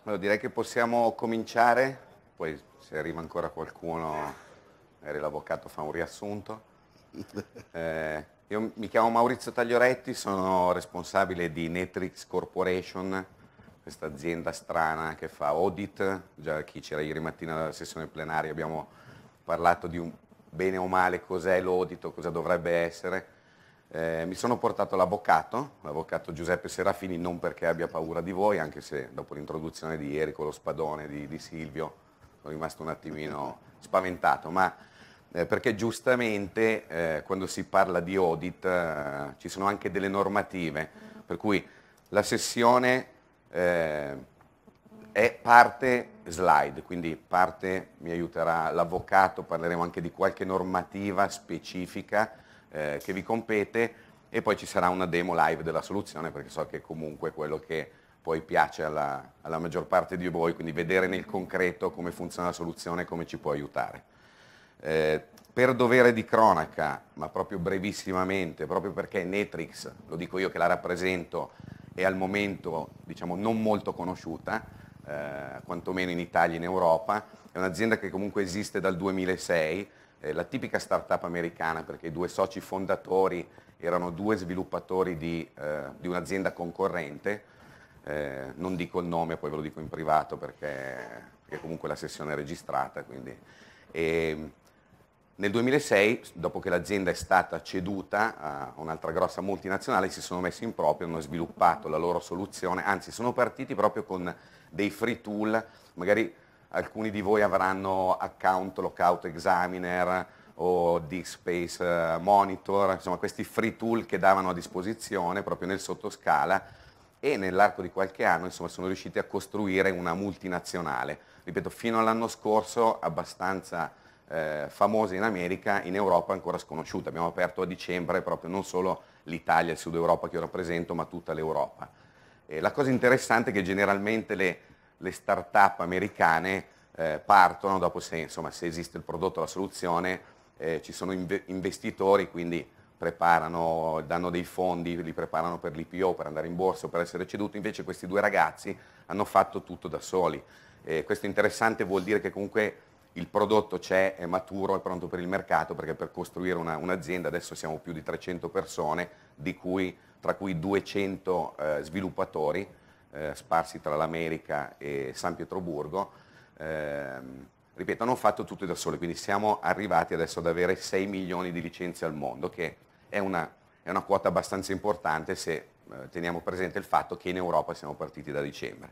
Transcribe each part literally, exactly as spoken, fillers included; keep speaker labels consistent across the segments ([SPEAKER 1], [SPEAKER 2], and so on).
[SPEAKER 1] Allora, direi che possiamo cominciare, poi se arriva ancora qualcuno, magari l'avvocato fa un riassunto. Eh, io mi chiamo Maurizio Taglioretti, sono responsabile di Netrix Corporation, questa azienda strana che fa audit. Già chi c'era ieri mattina alla sessione plenaria abbiamo parlato di un bene o male cos'è l'audit o cosa dovrebbe essere. Eh, mi sono portato l'avvocato, l'avvocato Giuseppe Serafini, non perché abbia paura di voi, anche se dopo l'introduzione di ieri con lo spadone di, di Silvio sono rimasto un attimino spaventato, ma eh, perché giustamente eh, quando si parla di audit eh, ci sono anche delle normative, per cui la sessione eh, è parte slide, quindi parte mi aiuterà l'avvocato, parleremo anche di qualche normativa specifica eh, che vi compete e poi ci sarà una demo live della soluzione, perché so che comunque è quello che poi piace alla, alla maggior parte di voi, quindi vedere nel concreto come funziona la soluzione e come ci può aiutare. Eh, per dovere di cronaca, ma proprio brevissimamente, proprio perché Netrix, lo dico io che la rappresento, è al momento diciamo non molto conosciuta, eh, quantomeno in Italia e in Europa, è un'azienda che comunque esiste dal duemilasei, eh, la tipica startup americana, perché i due soci fondatori erano due sviluppatori di, eh, di un'azienda concorrente, eh, non dico il nome, poi ve lo dico in privato perché, perché comunque la sessione è registrata. Quindi. E nel duemilasei, dopo che l'azienda è stata ceduta a un'altra grossa multinazionale, si sono messi in proprio, hanno sviluppato la loro soluzione, anzi sono partiti proprio con dei free tool, magari alcuni di voi avranno account Lookout Examiner o DeepSpace Monitor, insomma questi free tool che davano a disposizione proprio nel sottoscala, e nell'arco di qualche anno insomma, sono riusciti a costruire una multinazionale. Ripeto, fino all'anno scorso abbastanza eh, famosa in America, in Europa ancora sconosciuta. Abbiamo aperto a dicembre proprio non solo l'Italia e il Sud Europa che io rappresento, ma tutta l'Europa. E la cosa interessante è che generalmente le, le start-up americane eh, partono dopo se, insomma, se esiste il prodotto, la soluzione, eh, ci sono inve- investitori, quindi preparano, danno dei fondi, li preparano per l'I P O, per andare in borsa o per essere ceduti. Invece questi due ragazzi hanno fatto tutto da soli. Eh, questo è interessante, vuol dire che comunque il prodotto c'è, è maturo, è pronto per il mercato, perché per costruire una, un'azienda adesso siamo più di trecento persone, di cui, tra cui duecento eh, sviluppatori eh, sparsi tra l'America e San Pietroburgo. Eh, ripeto, hanno fatto tutto da soli, quindi siamo arrivati adesso ad avere sei milioni di licenze al mondo, che è una, è una quota abbastanza importante se eh, teniamo presente il fatto che in Europa siamo partiti da dicembre.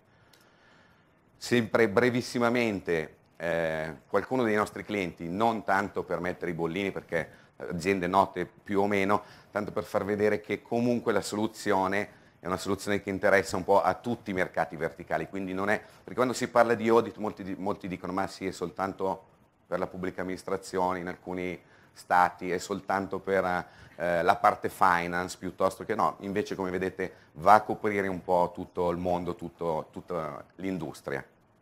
[SPEAKER 1] Sempre brevissimamente, eh, qualcuno dei nostri clienti, non tanto per mettere i bollini, perché aziende note più o meno, tanto per far vedere che comunque la soluzione è una soluzione che interessa un po' a tutti i mercati verticali, quindi non è, perché quando si parla di audit molti, molti dicono ma sì, è soltanto per la pubblica amministrazione, in alcuni stati è soltanto per eh, la parte finance, piuttosto che no, invece come vedete va a coprire un po' tutto il mondo, tutto, tutta l'industria.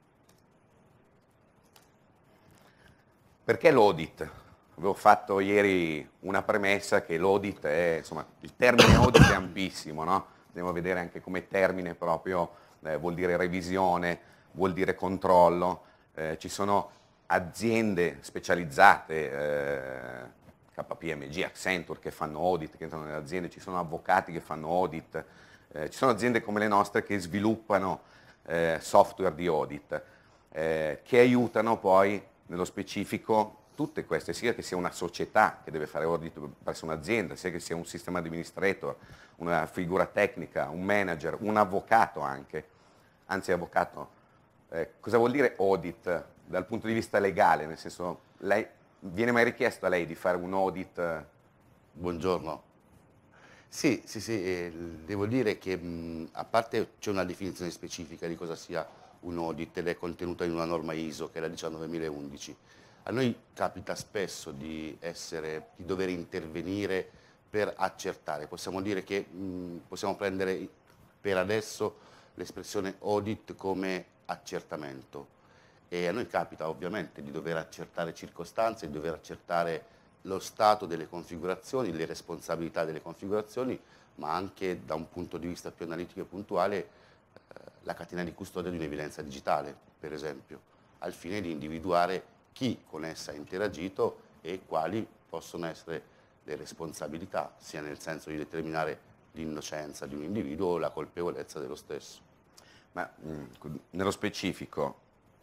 [SPEAKER 1] Perché l'audit? Avevo fatto ieri una premessa che l'audit è, insomma, il termine audit è ampissimo, no? Andiamo a vedere anche come termine proprio, eh, vuol dire revisione, vuol dire controllo, eh, ci sono aziende specializzate, eh, K P M G, Accenture che fanno audit, che entrano nelle aziende, ci sono avvocati che fanno audit, eh, ci sono aziende come le nostre che sviluppano eh, software di audit, eh, che aiutano poi nello specifico tutte queste, sia che sia una società che deve fare audit presso un'azienda, sia che sia un sistema administrator, una figura tecnica, un manager, un avvocato anche, anzi avvocato, eh, cosa vuol dire audit dal punto di vista legale? Nel senso, lei, viene mai richiesto a lei di fare un audit?
[SPEAKER 2] Buongiorno. Sì, sì, sì, eh, devo dire che mh, a parte c'è una definizione specifica di cosa sia un audit ed è contenuta in una norma I S O che è la diciannovemilaundici. A noi capita spesso di, essere, di dover intervenire per accertare. Possiamo dire che mh, possiamo prendere per adesso l'espressione audit come accertamento. E a noi capita ovviamente di dover accertare circostanze, di dover accertare lo stato delle configurazioni, le responsabilità delle configurazioni, ma anche da un punto di vista più analitico e puntuale, eh, la catena di custodia di un'evidenza digitale, per esempio, al fine di individuare chi con essa ha interagito e quali possono essere le responsabilità, sia nel senso di determinare l'innocenza di un individuo o la colpevolezza dello stesso.
[SPEAKER 1] Ma mh, nello specifico,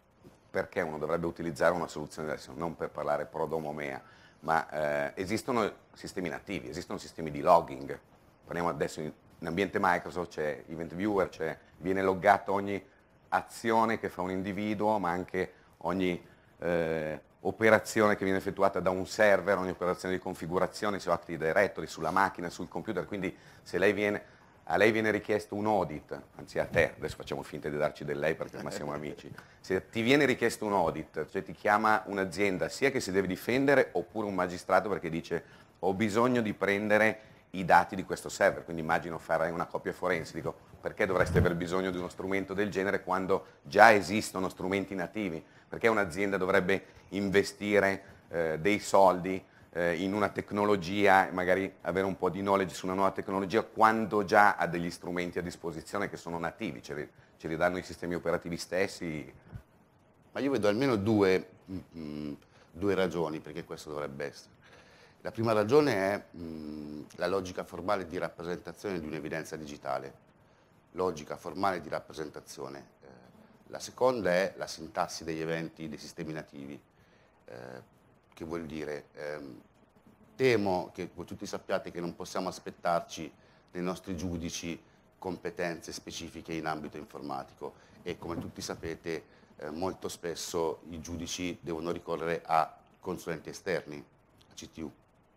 [SPEAKER 1] perché uno dovrebbe utilizzare una soluzione adesso, non per parlare pro domo mea, ma eh, esistono sistemi nativi, esistono sistemi di logging. Parliamo adesso in, in ambiente Microsoft, c'è Event Viewer, c'è, viene loggato ogni azione che fa un individuo, ma anche ogni eh, operazione che viene effettuata da un server, ogni operazione di configurazione su Active Directory, sulla macchina, sul computer. Quindi se lei viene, a lei viene richiesto un audit, anzi a te, adesso facciamo finta di darci del lei perché ma siamo amici, se ti viene richiesto un audit, cioè ti chiama un'azienda sia che si deve difendere oppure un magistrato perché dice ho bisogno di prendere i dati di questo server, quindi immagino farai una copia forense, dico perché dovreste aver bisogno di uno strumento del genere quando già esistono strumenti nativi? Perché un'azienda dovrebbe investire eh, dei soldi eh, in una tecnologia e magari avere un po' di knowledge su una nuova tecnologia quando già ha degli strumenti a disposizione che sono nativi, ce li, ce li danno i sistemi operativi stessi?
[SPEAKER 2] Ma io vedo almeno due, mh, due ragioni perché questo dovrebbe essere. La prima ragione è mh, la logica formale di rappresentazione di un'evidenza digitale, logica formale di rappresentazione. Eh, la seconda è la sintassi degli eventi dei sistemi nativi, eh, che vuol dire, ehm, temo che voi tutti sappiate che non possiamo aspettarci dai nostri giudici competenze specifiche in ambito informatico e come tutti sapete eh, molto spesso i giudici devono ricorrere a consulenti esterni, a C T U,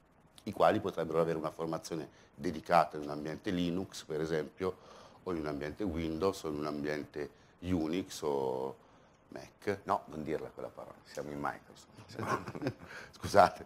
[SPEAKER 2] i quali potrebbero avere una formazione dedicata in un ambiente Linux, per esempio, o in un ambiente Windows, o in un ambiente Unix o Mac.
[SPEAKER 1] No, non dirla quella parola, siamo in Microsoft.
[SPEAKER 2] Scusate.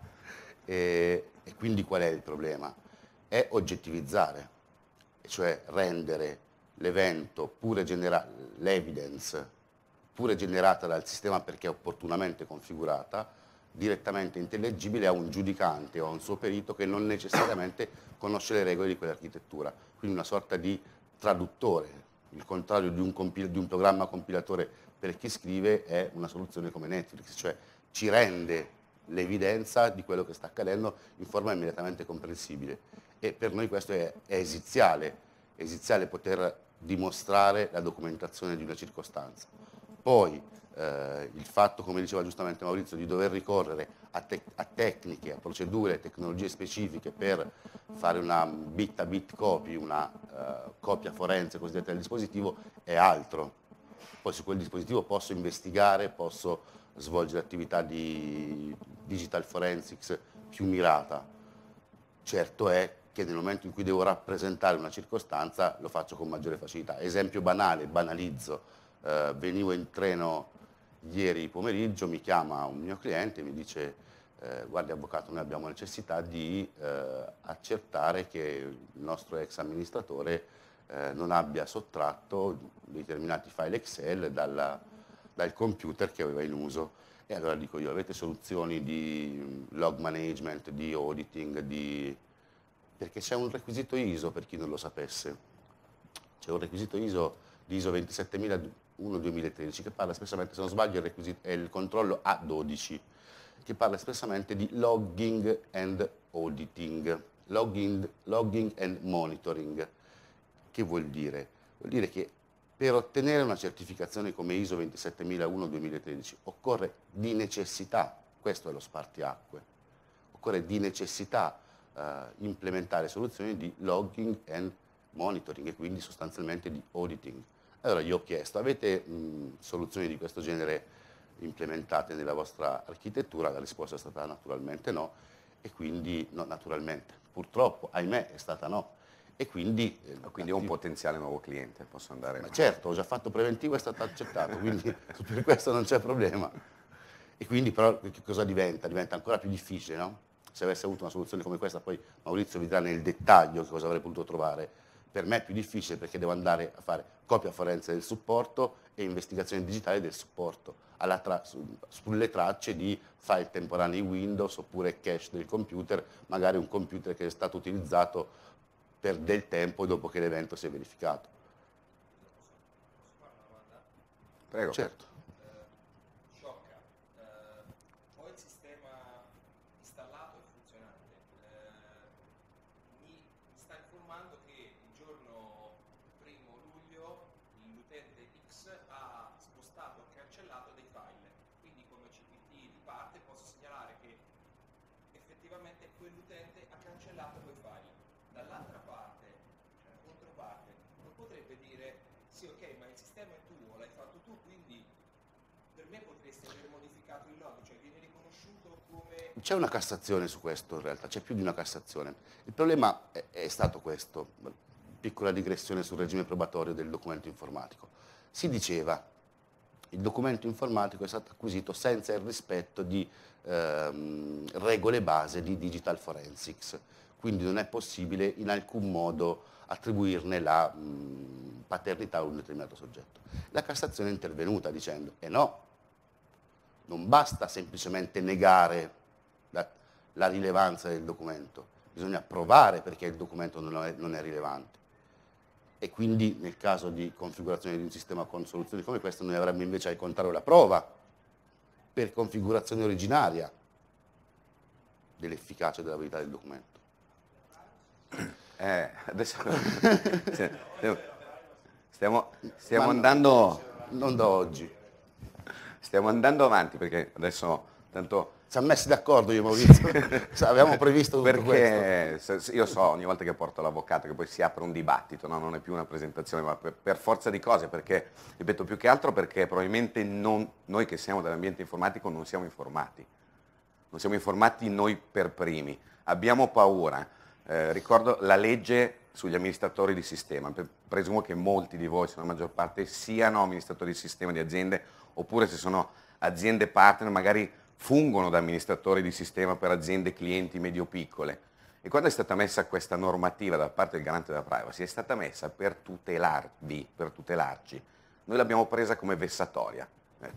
[SPEAKER 2] E, e quindi qual è il problema? È oggettivizzare, cioè rendere l'evento pure generato, l'evidence pure generata dal sistema perché opportunamente configurata, direttamente intellegibile a un giudicante o a un suo perito che non necessariamente conosce le regole di quell'architettura. Quindi una sorta di traduttore, il contrario di un, compil- di un programma compilatore per chi scrive è una soluzione come Netflix, cioè ci rende l'evidenza di quello che sta accadendo in forma immediatamente comprensibile. E per noi questo è, è esiziale, è esiziale poter dimostrare la documentazione di una circostanza. Poi eh, il fatto, come diceva giustamente Maurizio, di dover ricorrere a, te- a tecniche, a procedure, a tecnologie specifiche per fare una bit a bit copy, una uh, copia forense cosiddetta del dispositivo, è altro. Poi su quel dispositivo posso investigare, posso svolgere attività di digital forensics più mirata. Certo è che nel momento in cui devo rappresentare una circostanza lo faccio con maggiore facilità. Esempio banale, banalizzo, eh, venivo in treno ieri pomeriggio, mi chiama un mio cliente e mi dice eh, guardi avvocato, noi abbiamo necessità di eh, accertare che il nostro ex amministratore eh, non abbia sottratto determinati file Excel dalla, dal computer che aveva in uso. E allora dico io, avete soluzioni di log management, di auditing, di... perché c'è un requisito I S O per chi non lo sapesse. C'è un requisito I S O di I S O ventisettemiladuno duemilatredici che parla espressamente, se non sbaglio, il requisito è il controllo A dodici, che parla espressamente di logging and auditing, logging, logging and monitoring. Che vuol dire? Vuol dire che per ottenere una certificazione come I S O ventisettemiladuno duemilatredici occorre di necessità, questo è lo spartiacque, occorre di necessità eh, implementare soluzioni di logging and monitoring e quindi sostanzialmente di auditing. Allora io ho chiesto, avete mh, soluzioni di questo genere implementate nella vostra architettura? La risposta è stata naturalmente no, e quindi, no, naturalmente, purtroppo, ahimè, è stata no. E quindi, eh,
[SPEAKER 1] quindi è un potenziale nuovo cliente, posso andare...
[SPEAKER 2] Ma certo, ho già fatto preventivo e è stato accettato, quindi per questo non c'è problema. E quindi però che cosa diventa? Diventa ancora più difficile, no? Se avesse avuto una soluzione come questa, poi Maurizio vi dirà nel dettaglio che cosa avrei potuto trovare. Per me è più difficile perché devo andare a fare copia forense del supporto e investigazione digitale del supporto, alla tra- su, sulle tracce di file temporanei Windows oppure cache del computer, magari un computer che è stato utilizzato per del tempo dopo che l'evento si è verificato.
[SPEAKER 1] Prego.
[SPEAKER 2] Certo.
[SPEAKER 3] Uh, Sciocca, uh, ho il sistema installato e funzionante. Uh, mi, mi sta informando che il giorno primo luglio l'utente X ha spostato o cancellato dei file. Quindi come C P T di parte posso segnalare che effettivamente quell'utente ha cancellato quei file. Dall'altra parte, cioè la controparte, non potrebbe dire sì, ok, ma il sistema è tuo, l'hai fatto tu, quindi per me potresti aver modificato il log, cioè viene riconosciuto come...
[SPEAKER 2] C'è una Cassazione su questo in realtà, c'è più di una Cassazione. Il problema è, è stato questo, piccola digressione sul regime probatorio del documento informatico. Si diceva il documento informatico è stato acquisito senza il rispetto di ehm, regole base di digital forensics, quindi non è possibile in alcun modo attribuirne la mh, paternità a un determinato soggetto. La Cassazione è intervenuta dicendo, eh no, non basta semplicemente negare la, la rilevanza del documento, bisogna provare perché il documento non è, non è rilevante. E quindi nel caso di configurazione di un sistema con soluzioni come questa noi avremmo invece al contrario la prova per configurazione originaria dell'efficacia e della verità del documento.
[SPEAKER 1] Eh, adesso stiamo, stiamo
[SPEAKER 2] Ma
[SPEAKER 1] andando
[SPEAKER 2] non da oggi.
[SPEAKER 1] stiamo andando avanti perché adesso tanto
[SPEAKER 2] Siamo messi d'accordo io e Maurizio, avevamo previsto tutto
[SPEAKER 1] perché
[SPEAKER 2] questo.
[SPEAKER 1] se- io so ogni volta che porto l'avvocato che poi si apre un dibattito, no? Non è più una presentazione, ma per, per forza di cose, perché, ripeto, più che altro perché probabilmente non, noi che siamo dell'ambiente informatico non siamo informati, non siamo informati noi per primi, abbiamo paura. Eh, ricordo la legge sugli amministratori di sistema, Pre- presumo che molti di voi, se non la maggior parte, siano amministratori di sistema di aziende, oppure se sono aziende partner magari fungono da amministratori di sistema per aziende clienti medio-piccole. E quando è stata messa questa normativa da parte del garante della privacy, è stata messa per tutelarvi, per tutelarci. Noi l'abbiamo presa come vessatoria.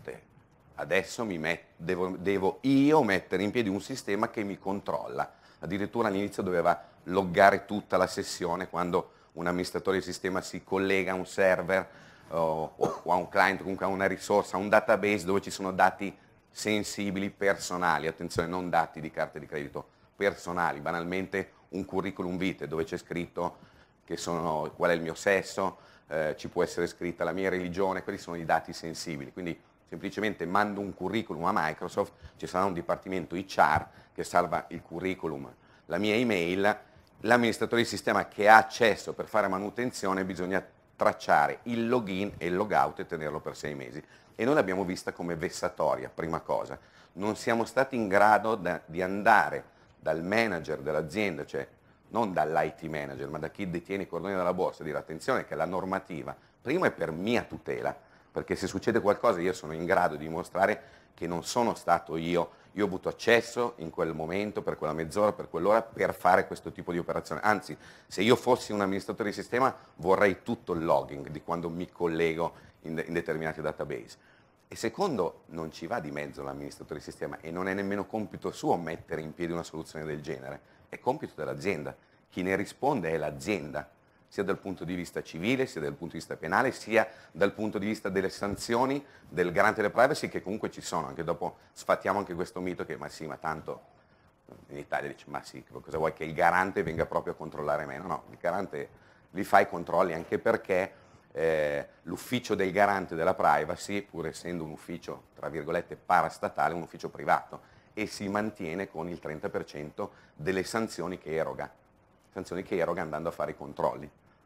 [SPEAKER 1] Adesso mi met- devo, devo io mettere in piedi un sistema che mi controlla. Addirittura all'inizio doveva loggare tutta la sessione quando un amministratore di sistema si collega a un server o, o a un client, comunque a una risorsa, a un database dove ci sono dati sensibili, personali, attenzione, non dati di carte di credito, personali, banalmente un curriculum vitae dove c'è scritto che sono, qual è il mio sesso, eh, ci può essere scritta la mia religione, quelli sono i dati sensibili, quindi semplicemente mando un curriculum a Microsoft, ci sarà un dipartimento I C R che salva il curriculum, la mia email, l'amministratore di sistema che ha accesso per fare manutenzione bisogna tracciare il login e il logout e tenerlo per sei mesi. E noi l'abbiamo vista come vessatoria, prima cosa. Non siamo stati in grado da, di andare dal manager dell'azienda, cioè non dall'I T manager, ma da chi detiene i cordoni della borsa, e dire attenzione che la normativa, prima è per mia tutela, perché se succede qualcosa io sono in grado di dimostrare che non sono stato io, io ho avuto accesso in quel momento, per quella mezz'ora, per quell'ora, per fare questo tipo di operazione. Anzi, se io fossi un amministratore di sistema vorrei tutto il logging di quando mi collego in, de- in determinati database. E secondo, non ci va di mezzo l'amministratore di sistema e non è nemmeno compito suo mettere in piedi una soluzione del genere, è compito dell'azienda. Chi ne risponde è l'azienda, sia dal punto di vista civile, sia dal punto di vista penale, sia dal punto di vista delle sanzioni del garante della privacy che comunque ci sono. Anche dopo sfattiamo anche questo mito che ma sì, ma tanto in Italia dice ma sì, cosa vuoi che il garante venga proprio a controllare me? No, no, il garante li fa i controlli anche perché Eh, l'ufficio del garante della privacy, pur essendo un ufficio, tra virgolette, parastatale, è un ufficio privato e si mantiene con il trenta per cento delle sanzioni che eroga, sanzioni che eroga andando a fare i controlli.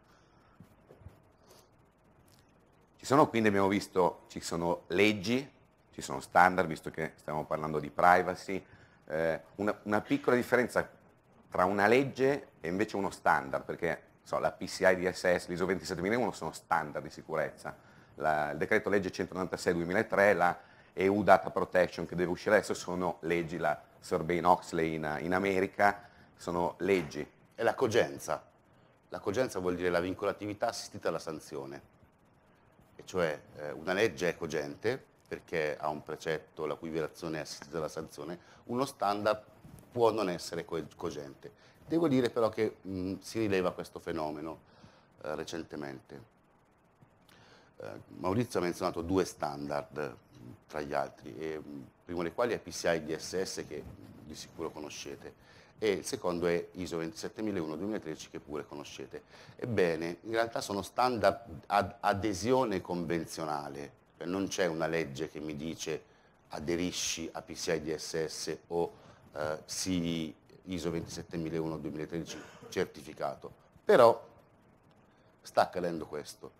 [SPEAKER 1] Ci sono quindi, abbiamo visto, ci sono leggi, ci sono standard, visto che stiamo parlando di privacy, eh, una, una piccola differenza tra una legge e invece uno standard, perché so, la P C I D S S, l'I S O ventisettemilauno sono standard di sicurezza, la, il decreto legge centonovantasei duemilatré, la E U Data Protection che deve uscire adesso sono leggi, la Sarbanes-Oxley in, in America sono leggi.
[SPEAKER 2] È la cogenza. La cogenza vuol dire la vincolatività assistita alla sanzione, e cioè eh, una legge è cogente perché ha un precetto la cui violazione è assistita alla sanzione, uno standard può non essere co- cogente. Devo dire però che mh, si rileva questo fenomeno eh, recentemente. Eh, Eh, Maurizio ha menzionato due standard tra gli altri, e, primo dei quali è P C I D S S, che di sicuro conoscete, e il secondo è I S O ventisettemilauno duemilatredici, che pure conoscete. Ebbene, in realtà sono standard ad adesione convenzionale, cioè non c'è una legge che mi dice aderisci a P C I D S S o eh, sì I S O ventisettemilauno duemilatredici certificato, però sta accadendo questo.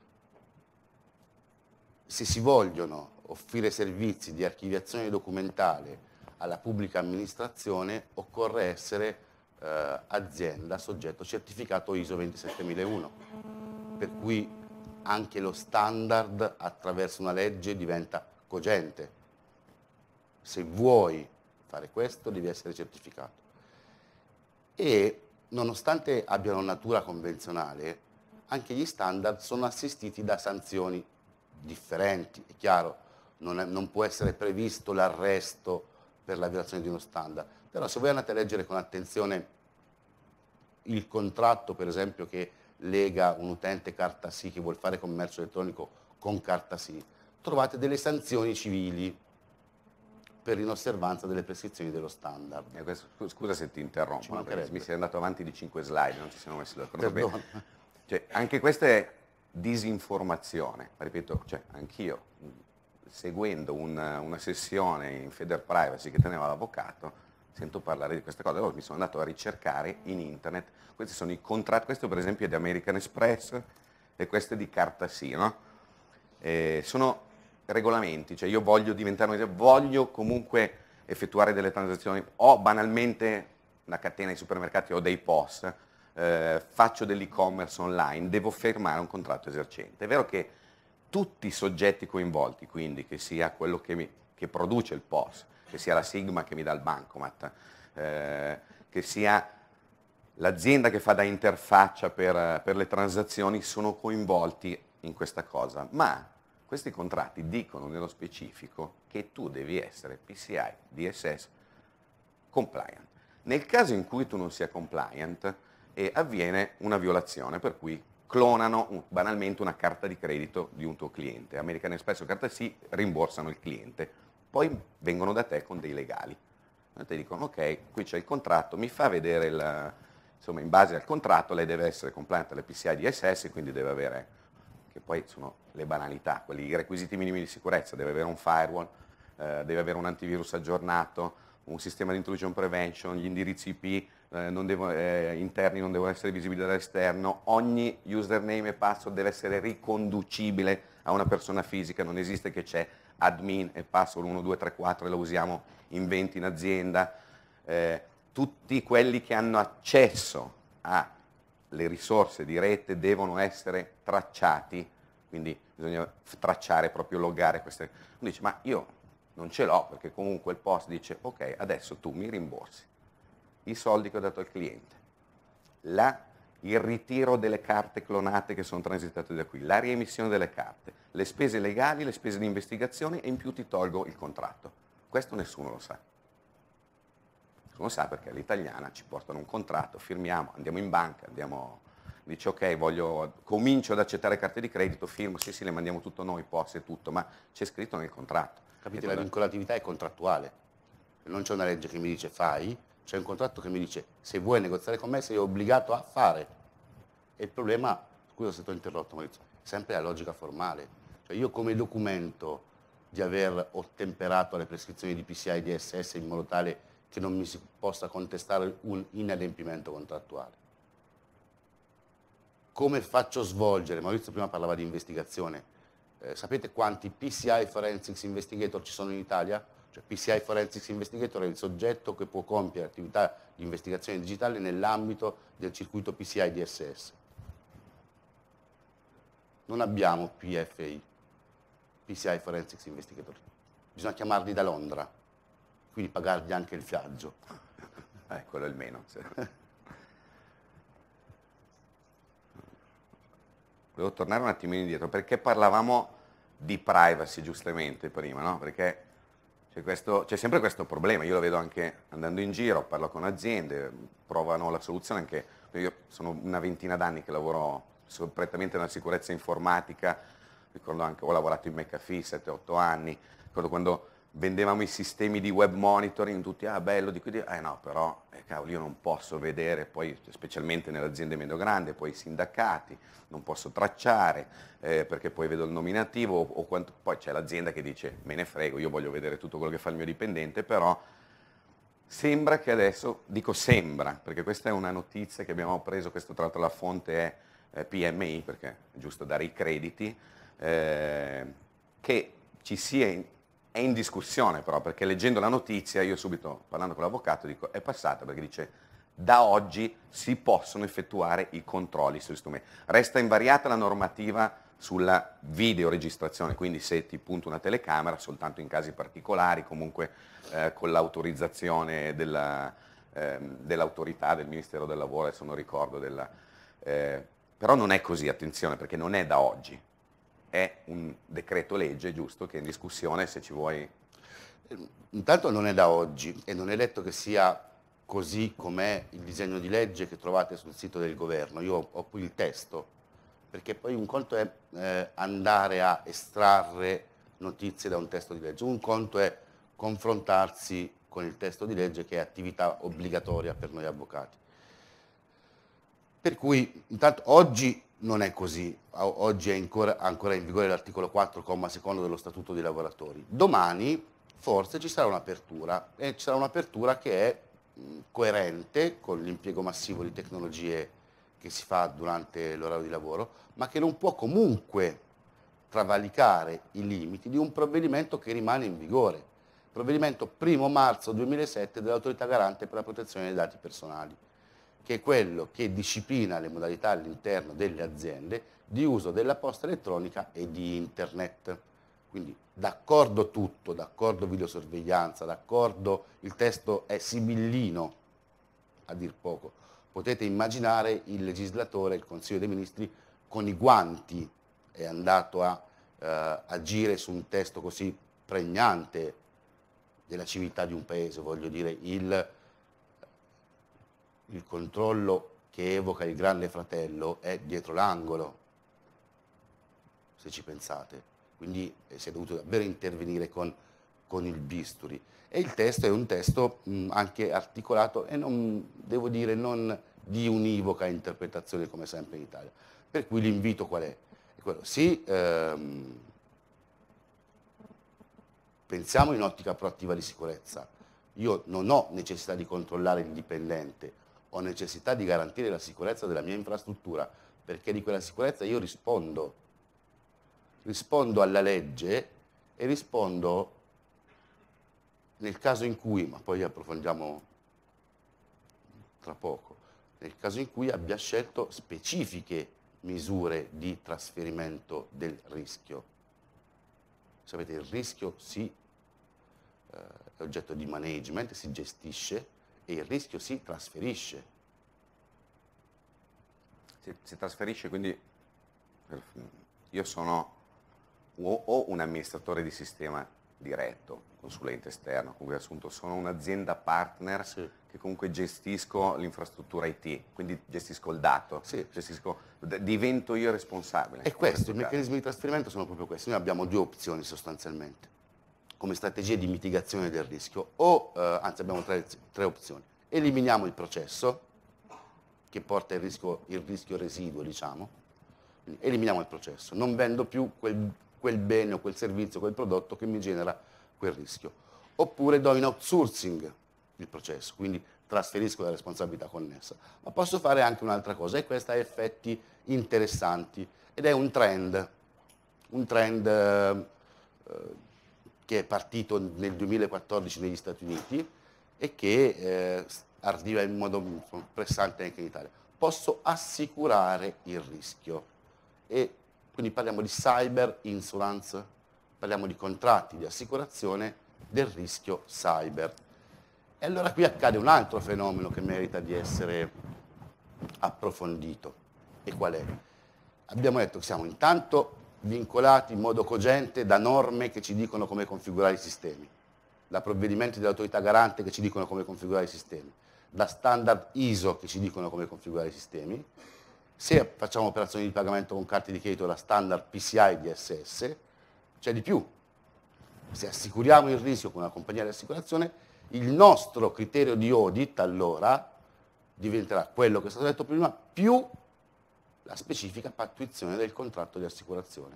[SPEAKER 2] Se si vogliono offrire servizi di archiviazione documentale alla pubblica amministrazione, occorre essere eh, azienda soggetto certificato I S O ventisettemilauno, per cui anche lo standard attraverso una legge diventa cogente. Se vuoi fare questo devi essere certificato. E nonostante abbiano natura convenzionale, anche gli standard sono assistiti da sanzioni differenti. È chiaro, non, è, non può essere previsto l'arresto per la violazione di uno standard, però se voi andate a leggere con attenzione il contratto, per esempio, che lega un utente carta SI che vuol fare commercio elettronico con carta SI, trovate delle sanzioni civili per l'inosservanza delle prescrizioni dello standard.
[SPEAKER 1] Eh, questo, scusa se ti interrompo, no, perché mi sei andato avanti di cinque slide, non ci siamo messi d'accordo bene. Cioè, anche questa è disinformazione, ripeto, cioè, anch'io seguendo una, una sessione in Feder Privacy che teneva l'avvocato, sento parlare di queste cose, allora mi sono andato a ricercare in internet, questi sono i contratti, questo per esempio è di American Express e questo è di Carta SI, no? E sono regolamenti, cioè io voglio diventare, voglio comunque effettuare delle transazioni, ho banalmente una catena di supermercati o dei P O S, eh, faccio dell'e-commerce online, devo firmare un contratto esercente. È vero che tutti i soggetti coinvolti, quindi che sia quello che, mi, che produce il P O S, che sia la Sigma che mi dà il bancomat, eh, che sia l'azienda che fa da interfaccia per, per le transazioni, sono coinvolti in questa cosa, ma questi contratti dicono nello specifico che tu devi essere P C I D S S compliant. Nel caso in cui tu non sia compliant e avviene una violazione, per cui clonano un, banalmente una carta di credito di un tuo cliente, American Express o Carta SI rimborsano il cliente, poi vengono da te con dei legali. E ti dicono ok, qui c'è il contratto, mi fa vedere il, insomma in base al contratto lei deve essere compliant alle P C I D S S, quindi deve avere, che poi sono le banalità, quelli, i requisiti minimi di sicurezza, deve avere un firewall, eh, deve avere un antivirus aggiornato, un sistema di intrusion prevention, gli indirizzi I P eh, non devo, eh, interni non devono essere visibili dall'esterno, ogni username e password deve essere riconducibile a una persona fisica, non esiste che c'è admin e password uno, due, tre, quattro e lo usiamo in venti in azienda, eh, tutti quelli che hanno accesso alle risorse di rete devono essere tracciati, quindi bisogna tracciare, proprio loggare queste. Uno dice, ma io non ce l'ho perché comunque il post dice, ok, adesso tu mi rimborsi i soldi che ho dato al cliente, la, il ritiro delle carte clonate che sono transitate da qui, la riemissione delle carte, le spese legali, le spese di investigazione e in più ti tolgo il contratto. Questo nessuno lo sa. Nessuno sa perché all'italiana ci portano un contratto, firmiamo, andiamo in banca, andiamo, dice ok, voglio, comincio ad accettare carte di credito, firmo, sì sì, le mandiamo tutto noi, post e tutto, ma c'è scritto nel contratto.
[SPEAKER 2] Capite, la vincolatività è contrattuale, non c'è una legge che mi dice fai, c'è un contratto che mi dice se vuoi negoziare con me sei obbligato a fare. E il problema, scusa se ti ho interrotto Maurizio, è sempre la logica formale. Cioè io come documento di aver ottemperato alle prescrizioni di P C I D S S in modo tale che non mi si possa contestare un inadempimento contrattuale. Come faccio svolgere? Maurizio prima parlava di investigazione. Eh, sapete quanti P C I Forensics Investigator ci sono in Italia? Cioè P C I Forensics Investigator è il soggetto che può compiere attività di investigazione digitale nell'ambito del circuito P C I D S S. Non abbiamo P F I, P C I Forensics Investigator. Bisogna chiamarli da Londra, quindi pagargli anche il viaggio.
[SPEAKER 1] Eh, quello è il meno. Sì. Devo tornare un attimino indietro, perché parlavamo di privacy giustamente prima, no? Perché c'è, questo, c'è sempre questo problema, io lo vedo anche andando in giro, parlo con aziende, provano la soluzione anche, io sono una ventina d'anni che lavoro prettamente nella sicurezza informatica, ricordo anche, ho lavorato in McAfee sette otto anni, ricordo quando vendevamo i sistemi di web monitoring, tutti, ah bello, di qui, di... eh no, però, eh, cavolo, io non posso vedere, poi specialmente nelle aziende medio-grandi, poi i sindacati, non posso tracciare, eh, perché poi vedo il nominativo, o, o quanto... poi c'è l'azienda che dice, me ne frego, io voglio vedere tutto quello che fa il mio dipendente, però sembra che adesso, dico sembra, perché questa è una notizia che abbiamo preso, questo tra l'altro la fonte è eh, P M I, perché è giusto dare i crediti, eh, che ci sia... In, è in discussione però, perché leggendo la notizia, io subito parlando con l'avvocato dico è passata, perché dice da oggi si possono effettuare i controlli sugli strumenti. Resta invariata la normativa sulla videoregistrazione, quindi se ti punta una telecamera soltanto in casi particolari, comunque eh, con l'autorizzazione della, eh, dell'autorità del Ministero del Lavoro, adesso non ricordo, della, eh, però non è così, attenzione, perché non è da oggi. È un decreto legge, giusto, che è in discussione, se ci vuoi...
[SPEAKER 2] Intanto non è da oggi e non è detto che sia così com'è il disegno di legge che trovate sul sito del governo. Io ho qui il testo, perché poi un conto è eh, andare a estrarre notizie da un testo di legge, un conto è confrontarsi con il testo di legge, che è attività obbligatoria per noi avvocati. Per cui intanto oggi non è così, oggi è ancora, ancora in vigore l'articolo quattro, comma secondo dello Statuto dei lavoratori. Domani forse ci sarà un'apertura, e ci sarà un'apertura che è mh, coerente con l'impiego massivo di tecnologie che si fa durante l'orario di lavoro, ma che non può comunque travalicare i limiti di un provvedimento che rimane in vigore. Provvedimento primo marzo duemilasette dell'Autorità Garante per la protezione dei dati personali, che è quello che disciplina le modalità all'interno delle aziende di uso della posta elettronica e di internet. Quindi d'accordo tutto, d'accordo videosorveglianza, d'accordo il testo è sibillino, a dir poco. Potete immaginare il legislatore, il Consiglio dei Ministri, con i guanti è andato a eh, agire su un testo così pregnante della civiltà di un paese, voglio dire, il... il controllo che evoca il Grande Fratello è dietro l'angolo, se ci pensate. Quindi eh, si è dovuto davvero intervenire con, con il bisturi. E il testo è un testo mh, anche articolato e non, devo dire, non di univoca interpretazione come sempre in Italia. Per cui l'invito qual è? È quello, sì, ehm, pensiamo in ottica proattiva di sicurezza. Io non ho necessità di controllare il dipendente, ho necessità di garantire la sicurezza della mia infrastruttura, perché di quella sicurezza io rispondo. Rispondo alla legge e rispondo nel caso in cui, ma poi approfondiamo tra poco, nel caso in cui abbia scelto specifiche misure di trasferimento del rischio. Sapete, il rischio si, eh, è oggetto di management, si gestisce, e il rischio si trasferisce.
[SPEAKER 1] Si, si trasferisce, quindi io sono o, o un amministratore di sistema diretto, consulente esterno, comunque assunto, sono un'azienda partner, sì, che comunque gestisco l'infrastruttura I T, quindi gestisco il dato, sì, gestisco, divento io responsabile.
[SPEAKER 2] E questo, i meccanismi di trasferimento sono proprio questi. Noi abbiamo due opzioni sostanzialmente come strategie di mitigazione del rischio, o eh, anzi abbiamo tre, tre opzioni. Eliminiamo il processo, che porta il rischio, il rischio residuo, diciamo. Quindi eliminiamo il processo, non vendo più quel, quel bene o quel servizio, quel prodotto che mi genera quel rischio. Oppure do in outsourcing il processo, quindi trasferisco la responsabilità connessa. Ma posso fare anche un'altra cosa, e questa ha effetti interessanti, ed è un trend, un trend eh, che è partito nel duemilaquattordici negli Stati Uniti e che eh, arriva in modo pressante anche in Italia. Posso assicurare il rischio, e quindi parliamo di cyber insurance, parliamo di contratti di assicurazione del rischio cyber. E allora qui accade un altro fenomeno che merita di essere approfondito. E qual è? Abbiamo detto che siamo intanto vincolati in modo cogente da norme che ci dicono come configurare i sistemi, da provvedimenti dell'autorità garante che ci dicono come configurare i sistemi, da standard I S O che ci dicono come configurare i sistemi, Se facciamo operazioni di pagamento con carte di credito la standard P C I D S S, c'è di più. Se assicuriamo il rischio con una compagnia di assicurazione, il nostro criterio di audit allora diventerà quello che è stato detto prima, più la specifica pattuizione del contratto di assicurazione.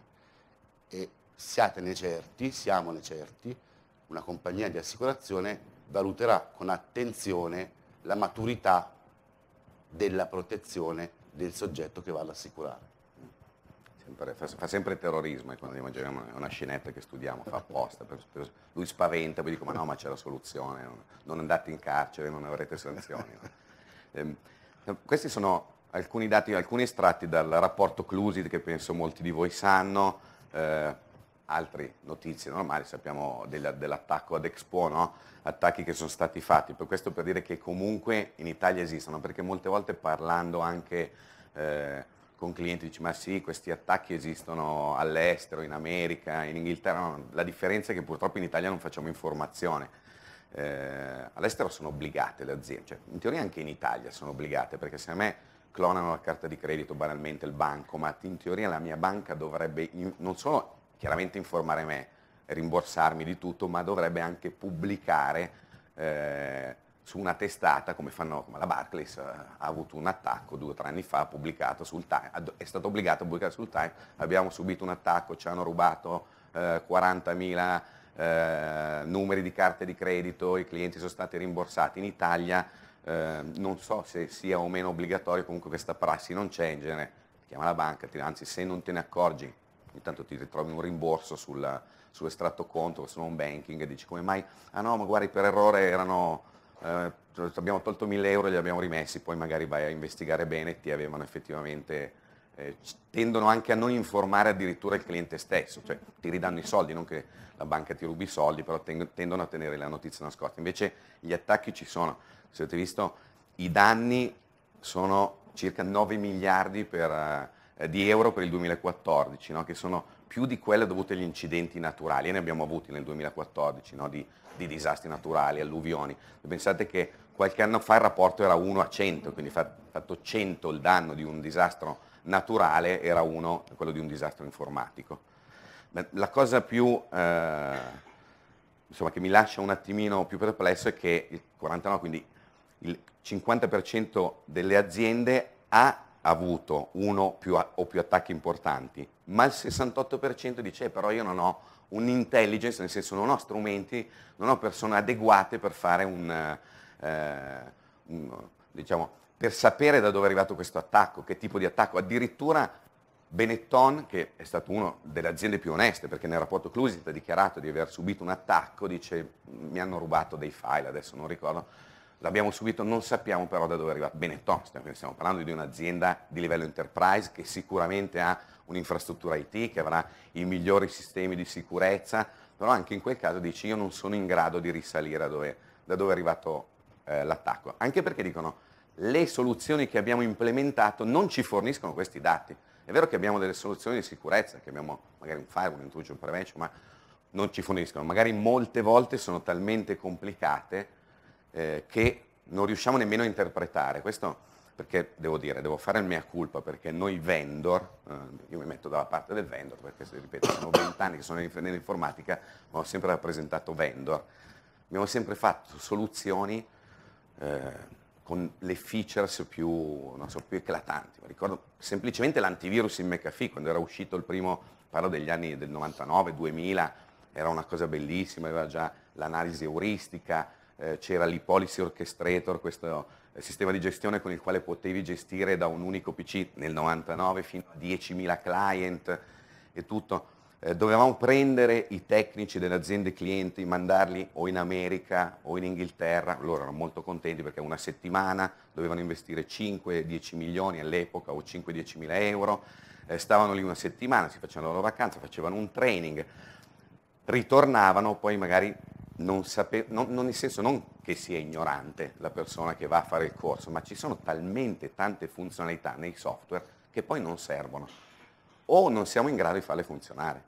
[SPEAKER 2] E siatene certi, siamone certi, una compagnia di assicurazione valuterà con attenzione la maturità della protezione del soggetto che va ad assicurare.
[SPEAKER 1] Sempre, fa, fa sempre terrorismo, e quando immaginiamo una scenetta che studiamo, fa apposta, per, per, lui spaventa, poi dico ma no, ma c'è la soluzione, non, non andate in carcere, non avrete sanzioni. No? Ehm, questi sono alcuni dati, alcuni estratti dal rapporto Clusid che penso molti di voi sanno, eh, altre notizie normali, sappiamo del, dell'attacco ad Expo, no? Attacchi che sono stati fatti, per questo per dire che comunque in Italia esistono, perché molte volte parlando anche eh, con clienti dici ma sì, questi attacchi esistono all'estero, in America, in Inghilterra, no, la differenza è che purtroppo in Italia non facciamo informazione. Eh, all'estero sono obbligate le aziende, cioè, in teoria anche in Italia sono obbligate, perché se a me clonano la carta di credito, banalmente il bancomat, in teoria la mia banca dovrebbe in, non solo chiaramente informare me, rimborsarmi di tutto, ma dovrebbe anche pubblicare eh, su una testata, come fanno come la Barclays, eh, ha avuto un attacco due o tre anni fa, ha pubblicato sul Time, è stato obbligato a pubblicare sul Time, abbiamo subito un attacco, ci hanno rubato eh, quarantamila eh, numeri di carte di credito, i clienti sono stati rimborsati. In Italia eh, non so se sia o meno obbligatorio, comunque questa prassi non c'è, in genere ti chiama la banca, ti, anzi se non te ne accorgi, intanto ti ritrovi un rimborso sul, su estratto conto, su un banking e dici come mai, ah no ma guardi per errore erano, eh, abbiamo tolto mille euro e li abbiamo rimessi, poi magari vai a investigare bene e ti avevano effettivamente, eh, tendono anche a non informare addirittura il cliente stesso, cioè ti ridanno i soldi, non che la banca ti rubi i soldi, però tendono a tenere la notizia nascosta. Invece gli attacchi ci sono, se avete visto i danni sono circa nove miliardi per, eh, di euro per il duemilaquattordici, no? Che sono più di quelle dovute agli incidenti naturali, e ne abbiamo avuti nel duemilaquattordici, no? di, di disastri naturali, alluvioni. Pensate che qualche anno fa il rapporto era uno a cento, quindi fatto cento il danno di un disastro naturale era uno quello di un disastro informatico. La cosa più, eh, insomma, che mi lascia un attimino più perplesso è che il quarantanove, quindi il cinquanta per cento delle aziende ha avuto uno più a, o più attacchi importanti, ma il sessantotto per cento dice eh, però io non ho un'intelligence, nel senso non ho strumenti, non ho persone adeguate per fare un, eh, un diciamo, per sapere da dove è arrivato questo attacco, che tipo di attacco. Addirittura Benetton, che è stato una delle aziende più oneste, perché nel rapporto Clusit ha dichiarato di aver subito un attacco, dice mi hanno rubato dei file, adesso non ricordo, l'abbiamo subito, non sappiamo però da dove è arrivato. Benetton, stiamo parlando di un'azienda di livello enterprise che sicuramente ha un'infrastruttura I T, che avrà i migliori sistemi di sicurezza, però anche in quel caso dice io non sono in grado di risalire da dove, da dove è arrivato eh, l'attacco, anche perché dicono le soluzioni che abbiamo implementato non ci forniscono questi dati. È vero che abbiamo delle soluzioni di sicurezza, che abbiamo magari un firewall, un intrusion prevention, ma non ci forniscono. Magari molte volte sono talmente complicate eh, che non riusciamo nemmeno a interpretare. Questo perché, devo dire, devo fare il mea culpa, perché noi vendor, eh, io mi metto dalla parte del vendor, perché se ripeto, sono vent'anni che sono nell'informatica, ma ho sempre rappresentato vendor. Abbiamo sempre fatto soluzioni eh, con le features più, non so, più eclatanti. Mi ricordo semplicemente l'antivirus in McAfee, quando era uscito il primo, parlo degli anni del novantanove duemila, era una cosa bellissima, aveva già l'analisi euristica, eh, c'era l'e-policy orchestrator, questo eh, sistema di gestione con il quale potevi gestire da un unico P C nel novantanove fino a diecimila client e tutto. Eh, dovevamo prendere i tecnici delle aziende clienti, mandarli o in America o in Inghilterra, loro erano molto contenti perché una settimana dovevano investire cinque dieci milioni all'epoca o cinque dieci mila euro, eh, stavano lì una settimana, si facevano la loro vacanza, facevano un training, ritornavano, poi magari non sapevano, non, non nel senso non che sia ignorante la persona che va a fare il corso, ma ci sono talmente tante funzionalità nei software che poi non servono o non siamo in grado di farle funzionare.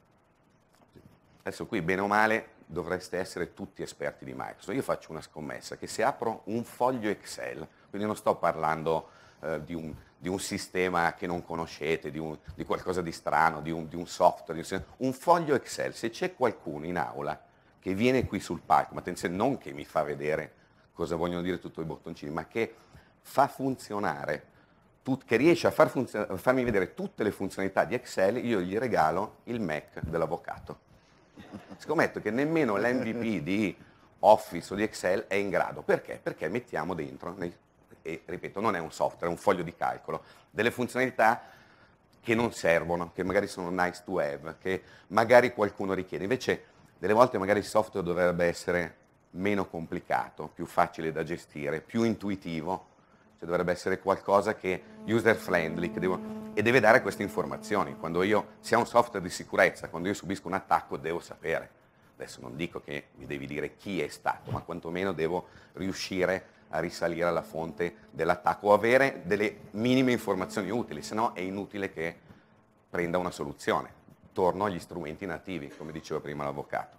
[SPEAKER 1] Adesso qui, bene o male, dovreste essere tutti esperti di Microsoft. Io faccio una scommessa che se apro un foglio Excel, quindi non sto parlando eh, di, un, di un sistema che non conoscete, di, un, di qualcosa di strano, di un, di un software, di un, un foglio Excel. Se c'è qualcuno in aula che viene qui sul palco, ma attenzione, non che mi fa vedere cosa vogliono dire tutti i bottoncini, ma che fa funzionare, tut, che riesce a far funzion- farmi vedere tutte le funzionalità di Excel, io gli regalo il Mac dell'avvocato. Scommetto che nemmeno l'M V P di Office o di Excel è in grado. Perché? Perché mettiamo dentro, nei, e ripeto, non è un software, è un foglio di calcolo, delle funzionalità che non servono, che magari sono nice to have, che magari qualcuno richiede. Invece delle volte magari il software dovrebbe essere meno complicato, più facile da gestire, più intuitivo, cioè dovrebbe essere qualcosa che user friendly, che devo, e deve dare queste informazioni. Quando io, sia un software di sicurezza, quando io subisco un attacco devo sapere. Adesso non dico che mi devi dire chi è stato, ma quantomeno devo riuscire a risalire alla fonte dell'attacco o avere delle minime informazioni utili, se no è inutile che prenda una soluzione. Torno agli strumenti nativi, come diceva prima l'avvocato.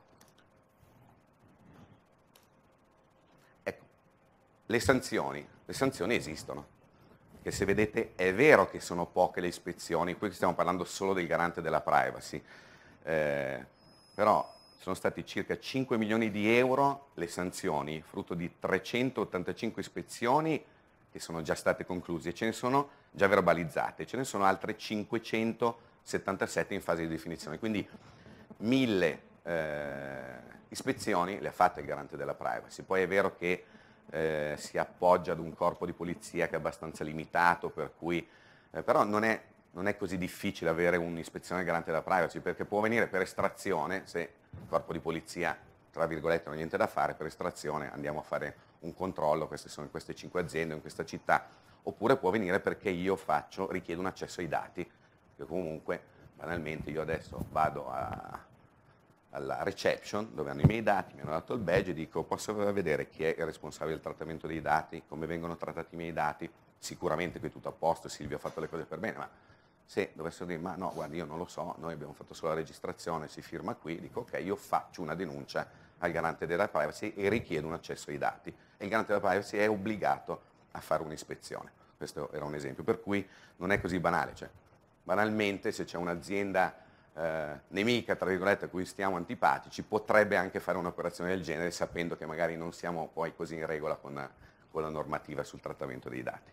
[SPEAKER 1] Ecco, le sanzioni, le sanzioni esistono, che se vedete è vero che sono poche le ispezioni, qui stiamo parlando solo del garante della privacy, eh, però sono stati circa cinque milioni di euro le sanzioni, frutto di trecentottantacinque ispezioni che sono già state concluse e ce ne sono già verbalizzate, ce ne sono altre cinquecentosettantasette in fase di definizione, quindi mille eh, ispezioni le ha fatte il garante della privacy. Poi è vero che eh, si appoggia ad un corpo di polizia che è abbastanza limitato, per cui, eh, però non è, non è così difficile avere un'ispezione del garante della privacy, perché può venire per estrazione, se il corpo di polizia, tra virgolette, non ha niente da fare, per estrazione andiamo a fare un controllo, queste sono queste cinque aziende in questa città, oppure può venire perché io faccio, richiedo un accesso ai dati, che comunque banalmente io adesso vado a, alla reception dove hanno i miei dati, mi hanno dato il badge e dico posso vedere chi è il responsabile del trattamento dei dati, come vengono trattati i miei dati, sicuramente qui tutto a posto, Silvio ha fatto le cose per bene, ma se dovessero dire ma no guardi io non lo so, noi abbiamo fatto solo la registrazione, si firma qui, dico ok, io faccio una denuncia al garante della privacy e richiedo un accesso ai dati e il garante della privacy è obbligato a fare un'ispezione. Questo era un esempio, per cui non è così banale, cioè banalmente se c'è un'azienda eh, nemica, tra virgolette, a cui stiamo antipatici, potrebbe anche fare un'operazione del genere sapendo che magari non siamo poi così in regola con, con la normativa sul trattamento dei dati.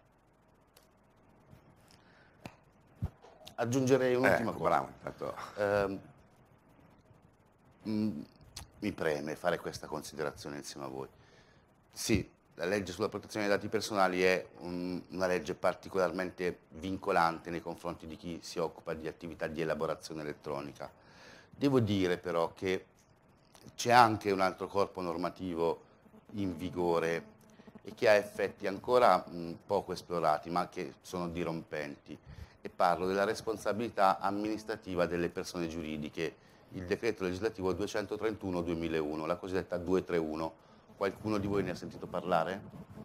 [SPEAKER 2] Aggiungerei un'ultima
[SPEAKER 1] ecco,
[SPEAKER 2] cosa.
[SPEAKER 1] Bravo, intanto...
[SPEAKER 2] Eh, mh, mi preme fare questa considerazione insieme a voi. Sì, la legge sulla protezione dei dati personali è un, una legge particolarmente vincolante nei confronti di chi si occupa di attività di elaborazione elettronica. Devo dire però che c'è anche un altro corpo normativo in vigore e che ha effetti ancora mh, poco esplorati, ma che sono dirompenti. E parlo della responsabilità amministrativa delle persone giuridiche, il decreto legislativo duecentotrentuno duemilauno, la cosiddetta duecentotrentuno. Qualcuno di voi ne ha sentito parlare?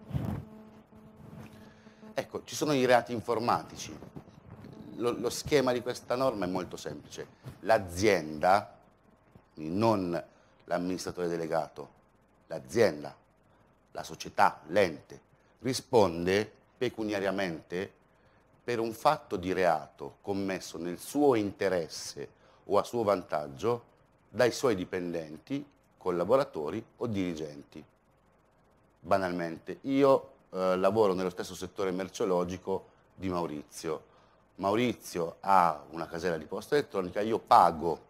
[SPEAKER 2] Ecco, ci sono i reati informatici. Lo, lo schema di questa norma è molto semplice. L'azienda, non l'amministratore delegato, l'azienda, la società, l'ente, risponde pecuniariamente per un fatto di reato commesso nel suo interesse o a suo vantaggio dai suoi dipendenti, collaboratori o dirigenti. Banalmente, io eh, lavoro nello stesso settore merceologico di Maurizio. Maurizio ha una casella di posta elettronica, io pago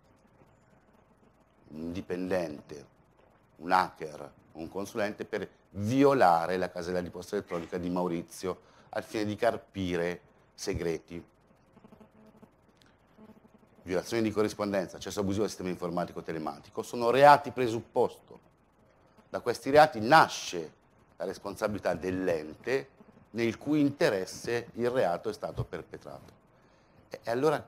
[SPEAKER 2] un dipendente, un hacker, un consulente per violare la casella di posta elettronica di Maurizio al fine di carpire segreti. Violazione di corrispondenza, accesso abusivo al sistema informatico telematico, sono reati presupposto. Da questi reati nasce la responsabilità dell'ente nel cui interesse il reato è stato perpetrato. E allora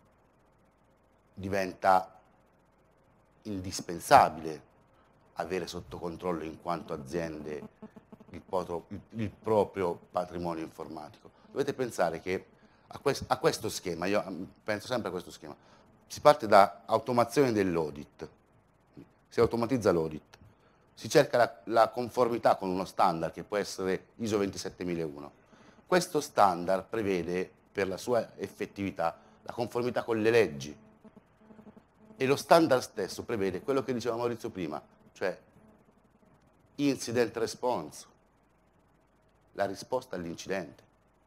[SPEAKER 2] diventa indispensabile avere sotto controllo in quanto aziende il, potro, il, il proprio patrimonio informatico. Dovete pensare che a, quest, a questo schema, io penso sempre a questo schema, si parte da automazione dell'audit, si automatizza l'audit, si cerca la, la conformità con uno standard che può essere ISO ventisettemiladuno. Questo standard prevede per la sua effettività la conformità con le leggi e lo standard stesso prevede quello che diceva Maurizio prima, cioè incident response, la risposta all'incidente.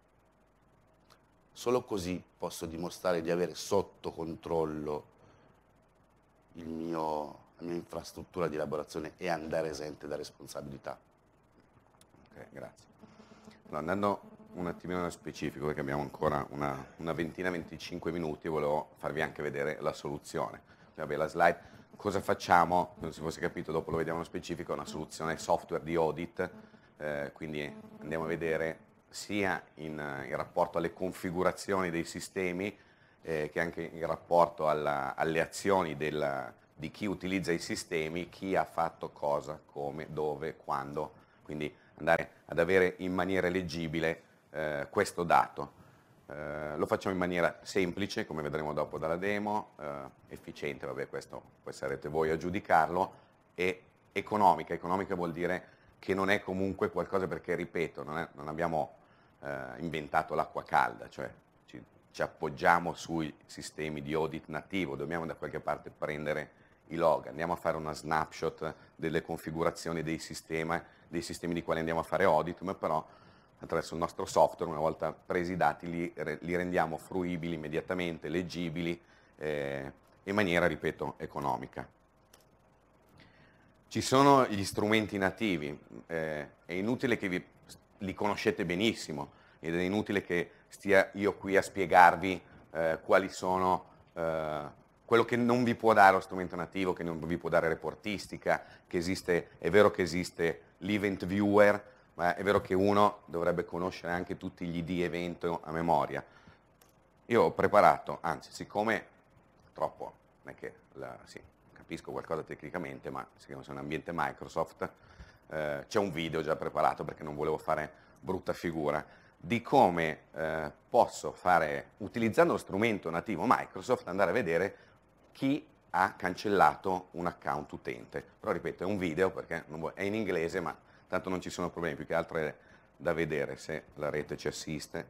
[SPEAKER 2] Solo così posso dimostrare di avere sotto controllo il mio, la mia infrastruttura di elaborazione e andare esente da responsabilità.
[SPEAKER 1] Ok, grazie. Allora, andando un attimino nello specifico, perché abbiamo ancora una, una ventina, venticinque minuti, volevo farvi anche vedere la soluzione. Vabbè, la slide, cosa facciamo? Non si fosse capito, dopo lo vediamo nello specifico, è una soluzione software di audit, eh, quindi andiamo a vedere sia in, in rapporto alle configurazioni dei sistemi, eh, che anche in rapporto alla, alle azioni del, di chi utilizza i sistemi, chi ha fatto cosa, come, dove, quando, quindi andare ad avere in maniera leggibile eh, questo dato. Eh, lo facciamo in maniera semplice, come vedremo dopo dalla demo, eh, efficiente, vabbè, questo poi sarete voi a giudicarlo, e economica. Economica vuol dire che non è comunque qualcosa, perché ripeto, non, è, non abbiamo eh, inventato l'acqua calda, cioè ci, ci appoggiamo sui sistemi di audit nativo, dobbiamo da qualche parte prendere i log, andiamo a fare una snapshot delle configurazioni dei sistemi, dei sistemi di quali andiamo a fare audit, ma però attraverso il nostro software, una volta presi i dati, li, li rendiamo fruibili immediatamente, leggibili, eh, in maniera, ripeto, economica. Ci sono gli strumenti nativi, eh, è inutile che vi, li conoscete benissimo, ed è inutile che stia io qui a spiegarvi eh, quali sono, eh, quello che non vi può dare lo strumento nativo, che non vi può dare reportistica, che esiste, è vero che esiste l'event viewer, ma è vero che uno dovrebbe conoscere anche tutti gli I D evento a memoria. Io ho preparato, anzi, siccome troppo, non è che la, sì, capisco qualcosa tecnicamente, ma siccome sono in ambiente Microsoft, eh, c'è un video già preparato, perché non volevo fare brutta figura, di come eh, posso fare, utilizzando lo strumento nativo Microsoft, andare a vedere chi ha cancellato un account utente. Però ripeto, è un video, perché non vuoi, è in inglese, ma tanto non ci sono problemi, più che altro è da vedere se la rete ci assiste.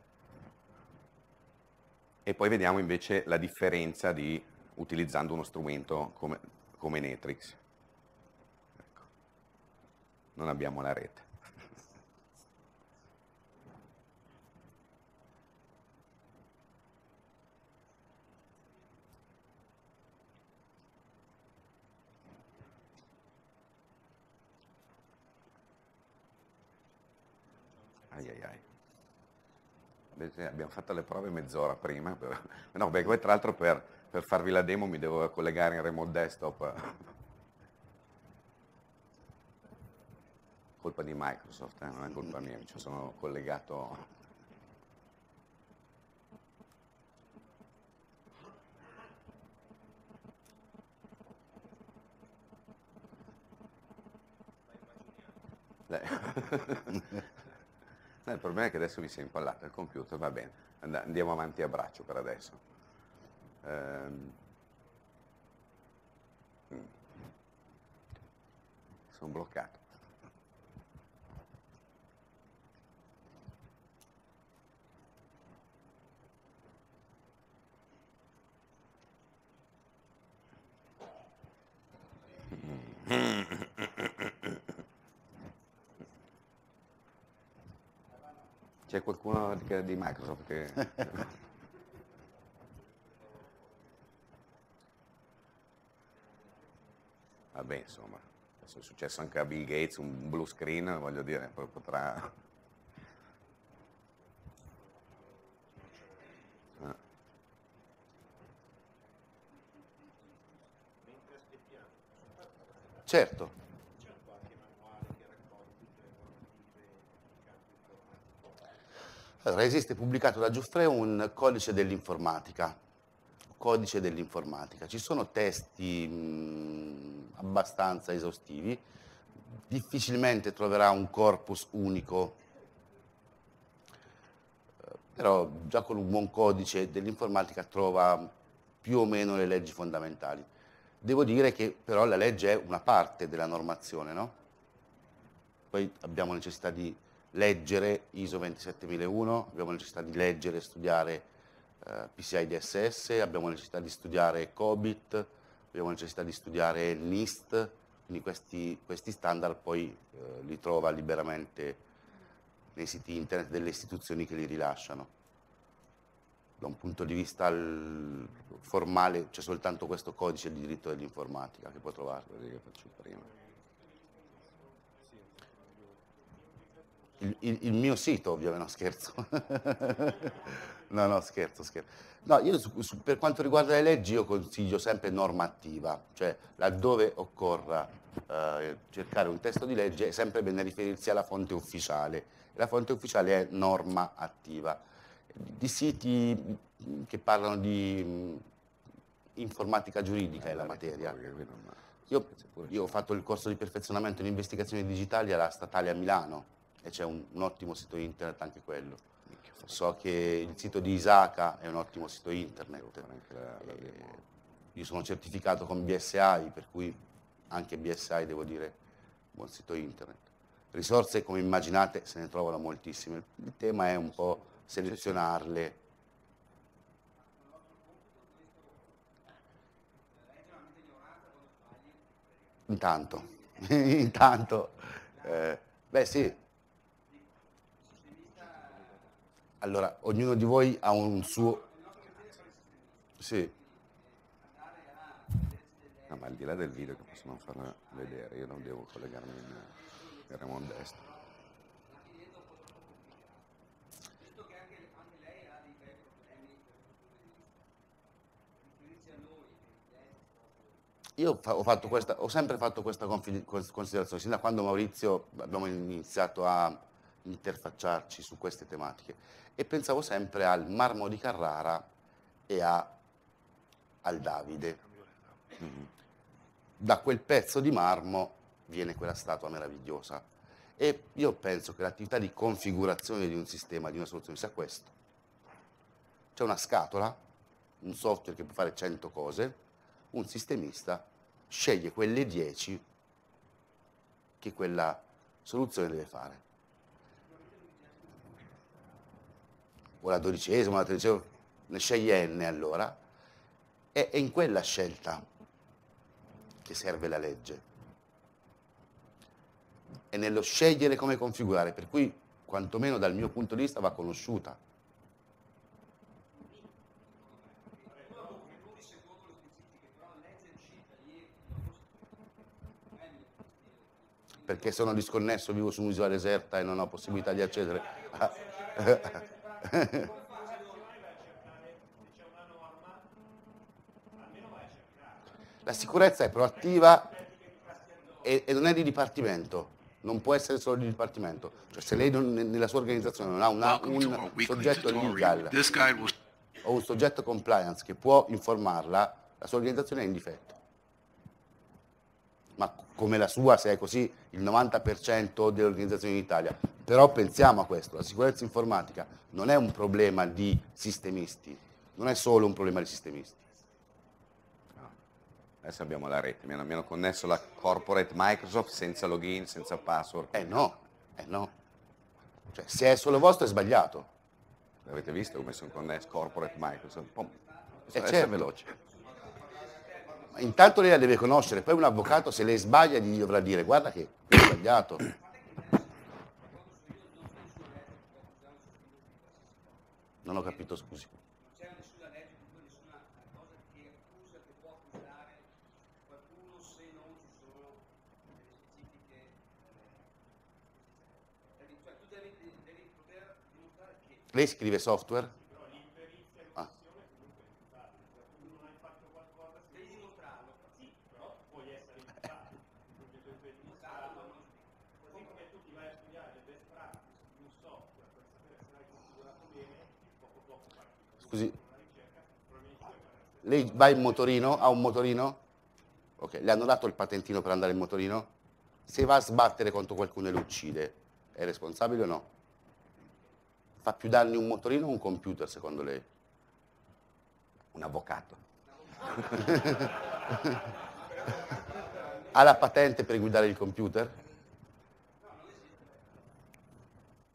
[SPEAKER 1] E poi vediamo invece la differenza di utilizzando uno strumento come, come Netrix. Ecco. Non abbiamo la rete. Ai ai ai. Abbiamo fatto le prove mezz'ora prima, per... no, beh, poi tra l'altro per, per farvi la demo mi devo collegare in remote desktop. Colpa di Microsoft, eh? Non è colpa mia, mi ci sono collegato. No, il problema è che adesso mi si è impallato il computer, va bene, andiamo avanti a braccio per adesso. Ehm... Sono bloccato. C'è qualcuno di Microsoft che... Vabbè, insomma, adesso è successo anche a Bill Gates, un blue screen, voglio dire, poi potrà... Ah.
[SPEAKER 2] Certo. Allora, esiste pubblicato da Giuffre un codice dell'informatica. Codice dell'informatica. Ci sono testi mh, abbastanza esaustivi, difficilmente troverà un corpus unico, però già con un buon codice dell'informatica trova più o meno le leggi fondamentali. Devo dire che però la legge è una parte della normazione, no? Poi abbiamo necessità di leggere I S O ventisettemilauno, abbiamo necessità di leggere e studiare eh, P C I D S S, abbiamo necessità di studiare COBIT, abbiamo necessità di studiare NIST, quindi questi, questi standard poi eh, li trova liberamente nei siti internet delle istituzioni che li rilasciano. Da un punto di vista formale c'è soltanto questo codice di diritto dell'informatica che può trovare.
[SPEAKER 1] Che faccio prima.
[SPEAKER 2] Il, il, il mio sito, ovviamente, no scherzo. no, no, scherzo, scherzo. No, io su, su, per quanto riguarda le leggi io consiglio sempre norma attiva, cioè laddove occorra eh, cercare un testo di legge è sempre bene riferirsi alla fonte ufficiale. La fonte ufficiale è norma attiva. Di siti che parlano di informatica giuridica è la materia. Io, io ho fatto il corso di perfezionamento in investigazioni digitali alla Statale a Milano e c'è un, un ottimo sito internet anche quello. So che il sito di Isaka è un ottimo sito internet. E io sono certificato con B S I, per cui anche B S I devo dire buon sito internet. Risorse, come immaginate, se ne trovano moltissime. Il tema è un po' selezionarle. Intanto, intanto, eh, beh sì. Allora, ognuno di voi ha un suo... Sì.
[SPEAKER 1] No, ma al di là del video che possono farla vedere, io non devo collegarmi in, in remote desktop.
[SPEAKER 2] Io ho, fatto questa, ho sempre fatto questa considerazione, sin da quando Maurizio abbiamo iniziato a interfacciarci su queste tematiche, e pensavo sempre al marmo di Carrara e a, al Davide. Mm-hmm. Da quel pezzo di marmo viene quella statua meravigliosa, e io penso che l'attività di configurazione di un sistema, di una soluzione, sia questo. C'è una scatola, un software che può fare cento cose, un sistemista sceglie quelle dieci che quella soluzione deve fare. O la dodicesima, o la tredicesima, ne sceglie n allora, e è in quella scelta che serve la legge. È nello scegliere come configurare, per cui quantomeno dal mio punto di vista va conosciuta. Perché sono disconnesso, vivo su un'isola deserta e non ho possibilità di accedere. La sicurezza è proattiva e, e non è di dipartimento, non può essere solo di dipartimento. Cioè, se lei non, nella sua organizzazione non ha una, un soggetto legal o un soggetto compliance che può informarla, la sua organizzazione è in difetto. Ma come la sua, se è così, il novanta per cento delle organizzazioni in Italia. Però pensiamo a questo, la sicurezza informatica non è un problema di sistemisti, non è solo un problema di sistemisti.
[SPEAKER 1] No. Adesso abbiamo la rete, mi hanno, mi hanno connesso la corporate Microsoft senza login, senza password.
[SPEAKER 2] Eh no, eh no. Cioè, se è solo vostro è sbagliato.
[SPEAKER 1] Avete visto come sono connesso corporate Microsoft? Pom.
[SPEAKER 2] Eh,
[SPEAKER 1] Adesso
[SPEAKER 2] certo.
[SPEAKER 1] è veloce.
[SPEAKER 2] Intanto lei la deve conoscere, poi un avvocato se lei sbaglia gli dovrà dire guarda che è sbagliato. Non ho capito, scusi.
[SPEAKER 3] Non c'è nessuna legge, nessuna cosa che accusa, che può accusare qualcuno se non ci sono delle specifiche... Cioè tu devi, devi poter dimostrare che...
[SPEAKER 2] Lei scrive software? Scusi, lei va in motorino? Ha un motorino? Ok, le hanno dato il patentino per andare in motorino? Se va a sbattere contro qualcuno e lo uccide, è responsabile o no? Fa più danni un motorino o un computer, secondo lei?
[SPEAKER 1] Un avvocato.
[SPEAKER 2] Ha la patente per guidare il computer?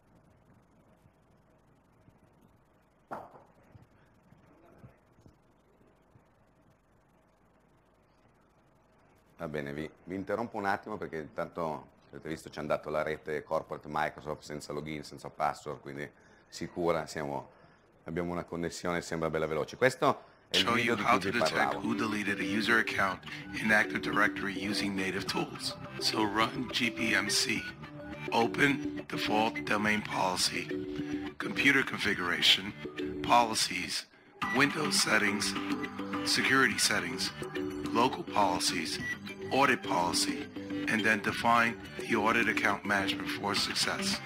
[SPEAKER 1] Va bene, vi, vi interrompo un attimo perché intanto avete visto c'è andato la rete corporate Microsoft senza login, senza password, quindi sicura, siamo, abbiamo una connessione, sembra bella veloce. Questo è il
[SPEAKER 4] Show
[SPEAKER 1] video
[SPEAKER 4] you
[SPEAKER 1] di
[SPEAKER 4] how
[SPEAKER 1] cui
[SPEAKER 4] to
[SPEAKER 1] vi
[SPEAKER 4] detect
[SPEAKER 1] parlavo.
[SPEAKER 4] who deleted a user account in Active Directory using native tools. So run G P M C. Open Default Domain Policy, Computer Configuration, Policies, Windows Settings, Security Settings, Local Policies, Audit Policy, and then define the Audit Account Management for success.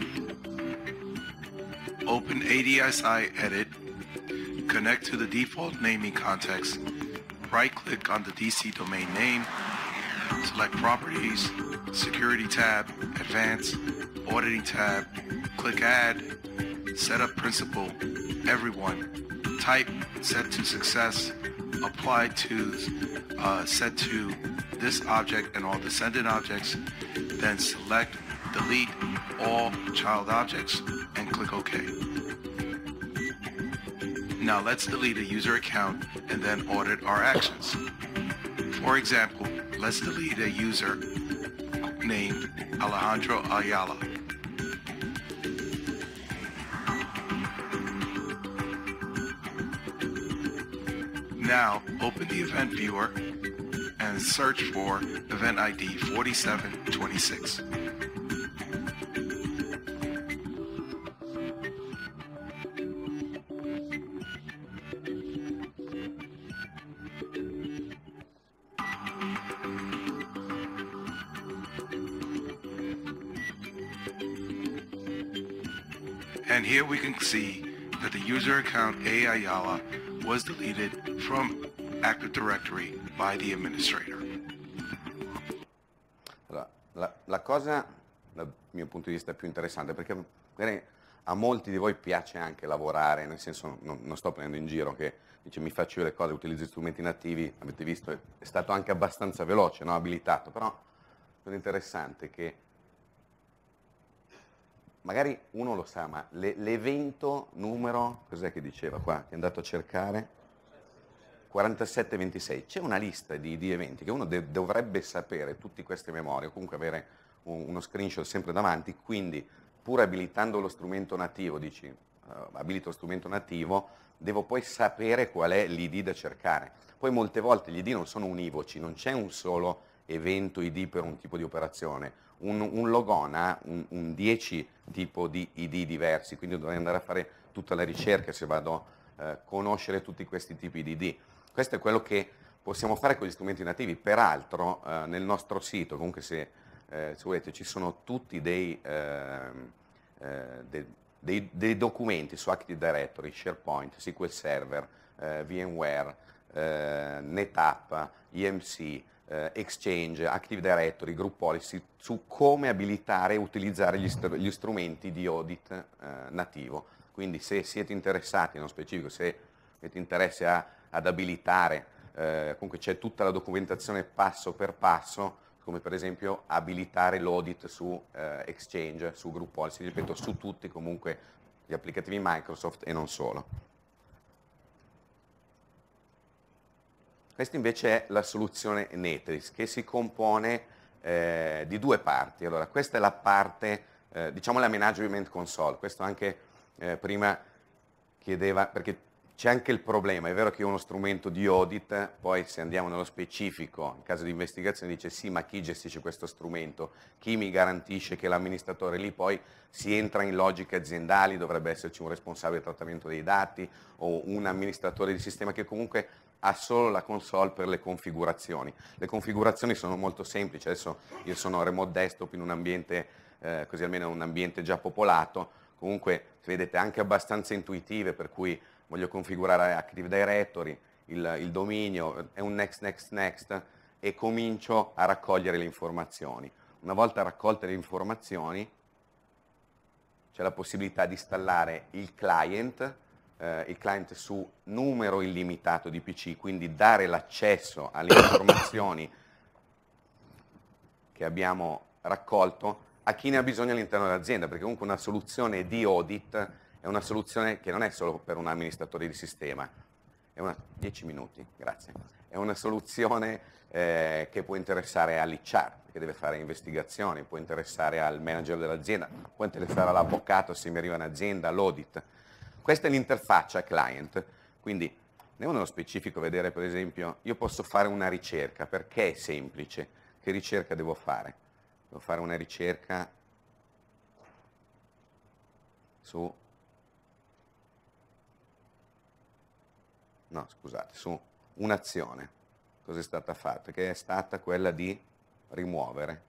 [SPEAKER 4] Open A D S I Edit, connect to the default naming context, right-click on the D C domain name, select Properties, Security tab, Advanced, Auditing tab, click Add, Set up Principal, Everyone, type Set to Success, apply to, uh, set to this object and all descendant objects, then select Delete all child objects and click OK. Now let's delete a user account and then audit our actions. For example, let's delete a user named Alejandro Ayala. Now open the event viewer and search for event I D forty-seven twenty-six. And here we can see that the user account A. Ayala was deleted from Active Directory by the administrator.
[SPEAKER 1] Allora, la, la cosa dal mio punto di vista più interessante, perché magari a molti di voi piace anche lavorare, nel senso non, non sto prendendo in giro che dice mi faccio io le cose, utilizzo strumenti nativi, avete visto è, è stato anche abbastanza veloce, no? Abilitato, però la cosa interessante è che magari uno lo sa, ma le, l'evento numero, cos'è che diceva qua, che è andato a cercare? quarantasette ventisei, c'è una lista di, di eventi che uno de- dovrebbe sapere, tutti queste memorie, o comunque avere un, uno screenshot sempre davanti, quindi pur abilitando lo strumento nativo, dici, uh, abilito lo strumento nativo, devo poi sapere qual è l'I D da cercare. Poi molte volte gli I D non sono univoci, non c'è un solo evento I D per un tipo di operazione. Un, un logon ha un, un dieci tipo di I D diversi, quindi dovrei andare a fare tutta la ricerca se vado a eh, conoscere tutti questi tipi di I D. Questo è quello che possiamo fare con gli strumenti nativi. Peraltro eh, nel nostro sito, comunque se, eh, se volete, ci sono tutti dei, eh, eh, dei, dei, dei documenti su Active Directory, SharePoint, S Q L Server, eh, VMware, eh, NetApp, E M C, eh, Exchange, Active Directory, Group Policy, su come abilitare e utilizzare gli, str- gli strumenti di audit eh, nativo. Quindi se siete interessati, nello specifico, se avete interesse a ad abilitare, eh, comunque c'è tutta la documentazione passo per passo, come per esempio abilitare l'audit su eh, Exchange, su Group Policy, ripeto, su tutti comunque gli applicativi Microsoft e non solo. Questa invece è la soluzione Netris, che si compone eh, di due parti. Allora, questa è la parte, eh, diciamo la management console, questo anche eh, prima chiedeva, perché c'è anche il problema, è vero che è uno strumento di audit, poi se andiamo nello specifico, in caso di investigazione, dice sì, ma chi gestisce questo strumento? Chi mi garantisce che l'amministratore lì poi si entra in logiche aziendali, dovrebbe esserci un responsabile del trattamento dei dati o un amministratore di sistema che comunque ha solo la console per le configurazioni. Le configurazioni sono molto semplici, adesso io sono remote desktop in un ambiente, eh, così almeno un ambiente già popolato, comunque vedete anche abbastanza intuitive, per cui voglio configurare Active Directory, il, il dominio, è un next, next, next, e comincio a raccogliere le informazioni. Una volta raccolte le informazioni, c'è la possibilità di installare il client, eh, il client su numero illimitato di P C, quindi dare l'accesso alle informazioni che abbiamo raccolto a chi ne ha bisogno all'interno dell'azienda, perché comunque una soluzione di audit è una soluzione che non è solo per un amministratore di sistema, è è una, dieci minuti, grazie. È una soluzione eh, che può interessare all'H R, che deve fare investigazioni, può interessare al manager dell'azienda, può interessare all'avvocato se mi arriva in azienda, all'audit. Questa è l'interfaccia client, quindi andiamo nello specifico a vedere, per esempio, io posso fare una ricerca, perché è semplice? Che ricerca devo fare? Devo fare una ricerca su, no scusate, su un'azione. Cosa è stata fatta? Che è stata quella di rimuovere.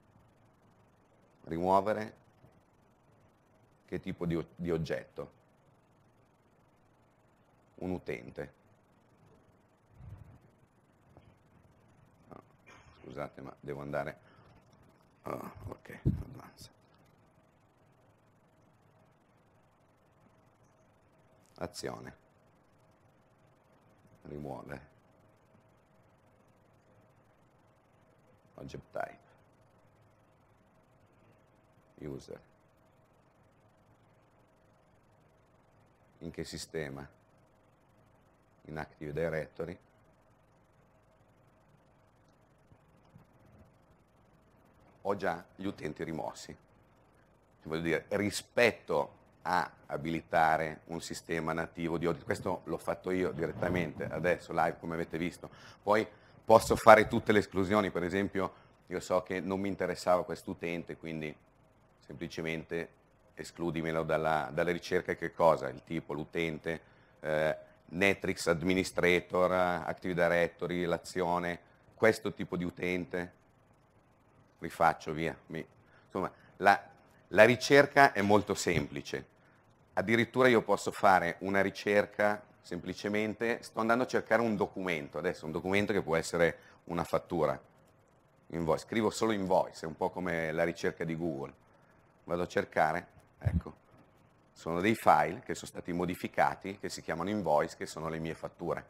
[SPEAKER 1] Rimuovere che tipo di, di oggetto? Un utente. No, scusate, ma devo andare. Oh, ok, advanced. Azione. Rimuovere. Object type. User. In che sistema? In Active Directory. Ho già gli utenti rimossi. Voglio dire, rispetto a abilitare un sistema nativo di audit, questo l'ho fatto io direttamente, adesso live come avete visto, poi posso fare tutte le esclusioni, per esempio io so che non mi interessava quest'utente, quindi semplicemente escludimelo dalla, dalle ricerche. Che cosa? Il tipo, l'utente, eh, Netrix Administrator, Active Directory, l'azione, questo tipo di utente, rifaccio via. Mi, insomma, la, la ricerca è molto semplice. Addirittura io posso fare una ricerca semplicemente, sto andando a cercare un documento, adesso un documento che può essere una fattura, invoice, scrivo solo invoice, è un po' come la ricerca di Google, vado a cercare, ecco, sono dei file che sono stati modificati, che si chiamano invoice, che sono le mie fatture.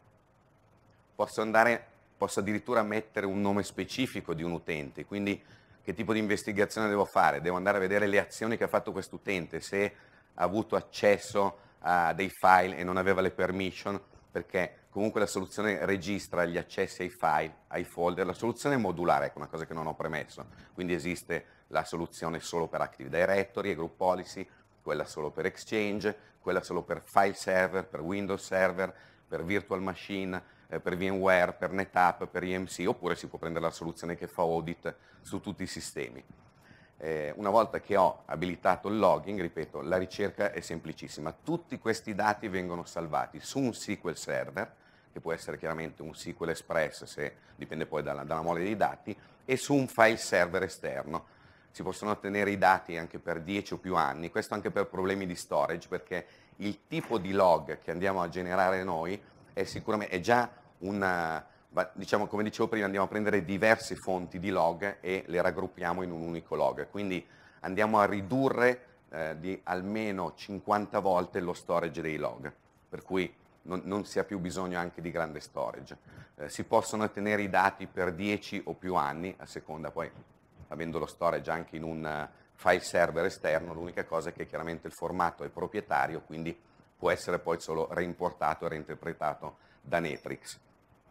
[SPEAKER 1] Posso andare, posso addirittura mettere un nome specifico di un utente, quindi che tipo di investigazione devo fare? Devo andare a vedere le azioni che ha fatto quest'utente, se ha avuto accesso a dei file e non aveva le permission, perché comunque la soluzione registra gli accessi ai file, ai folder. La soluzione è modulare, ecco, una cosa che non ho premesso, quindi esiste la soluzione solo per Active Directory e Group Policy, quella solo per Exchange, quella solo per File Server, per Windows Server, per Virtual Machine, eh, per VMware, per NetApp, per E M C, oppure si può prendere la soluzione che fa audit su tutti i sistemi. Eh, una volta che ho abilitato il logging, ripeto, la ricerca è semplicissima. Tutti questi dati vengono salvati su un S Q L Server, che può essere chiaramente un S Q L Express, se dipende poi dalla, dalla mole dei dati, e su un file server esterno. Si possono ottenere i dati anche per dieci o più anni, questo anche per problemi di storage, perché il tipo di log che andiamo a generare noi è sicuramente è già una, diciamo, come dicevo prima, andiamo a prendere diverse fonti di log e le raggruppiamo in un unico log, quindi andiamo a ridurre eh, di almeno cinquanta volte lo storage dei log, per cui non, non si ha più bisogno anche di grande storage. Eh, si possono ottenere i dati per dieci o più anni, a seconda poi, avendo lo storage anche in un file server esterno, l'unica cosa è che chiaramente il formato è proprietario, quindi può essere poi solo reimportato e reinterpretato da Netrix.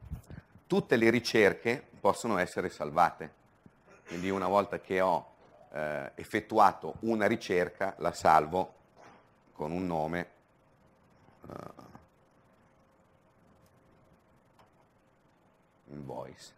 [SPEAKER 1] Tutte le ricerche possono essere salvate, quindi una volta che ho eh, effettuato una ricerca la salvo con un nome, uh, invoice.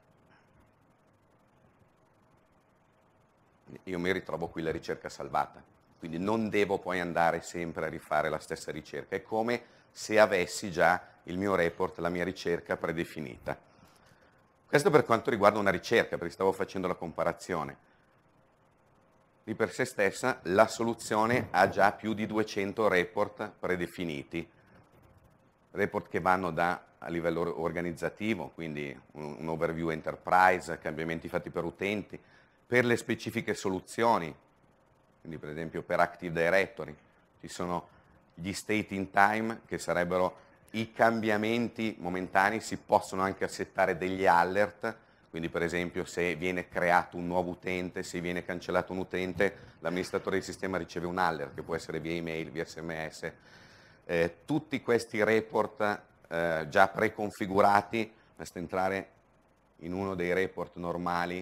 [SPEAKER 1] Io mi ritrovo qui la ricerca salvata, quindi non devo poi andare sempre a rifare la stessa ricerca, è come se avessi già il mio report, la mia ricerca predefinita. Questo per quanto riguarda una ricerca, perché stavo facendo la comparazione. Di per sé stessa la soluzione ha già più di duecento report predefiniti, report che vanno da a livello organizzativo, quindi un, un overview enterprise, cambiamenti fatti per utenti, per le specifiche soluzioni, quindi per esempio per Active Directory ci sono gli state in time, che sarebbero i cambiamenti momentanei, si possono anche assettare degli alert, quindi per esempio se viene creato un nuovo utente, se viene cancellato un utente, l'amministratore del sistema riceve un alert, che può essere via email, via S M S. Eh, tutti questi report eh, già preconfigurati, basta entrare in uno dei report normali.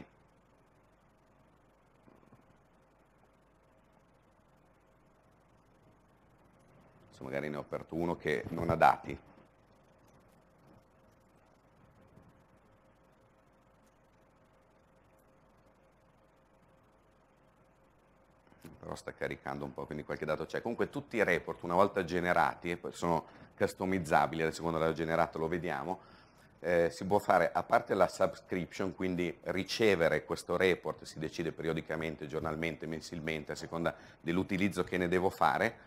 [SPEAKER 1] Adesso magari ne ho aperto uno che non ha dati. Però sta caricando un po', quindi qualche dato c'è. Comunque tutti i report, una volta generati, e poi sono customizzabili, adesso quando l'ha generato lo vediamo, eh, si può fare, a parte la subscription, quindi ricevere questo report, si decide periodicamente, giornalmente, mensilmente, a seconda dell'utilizzo che ne devo fare.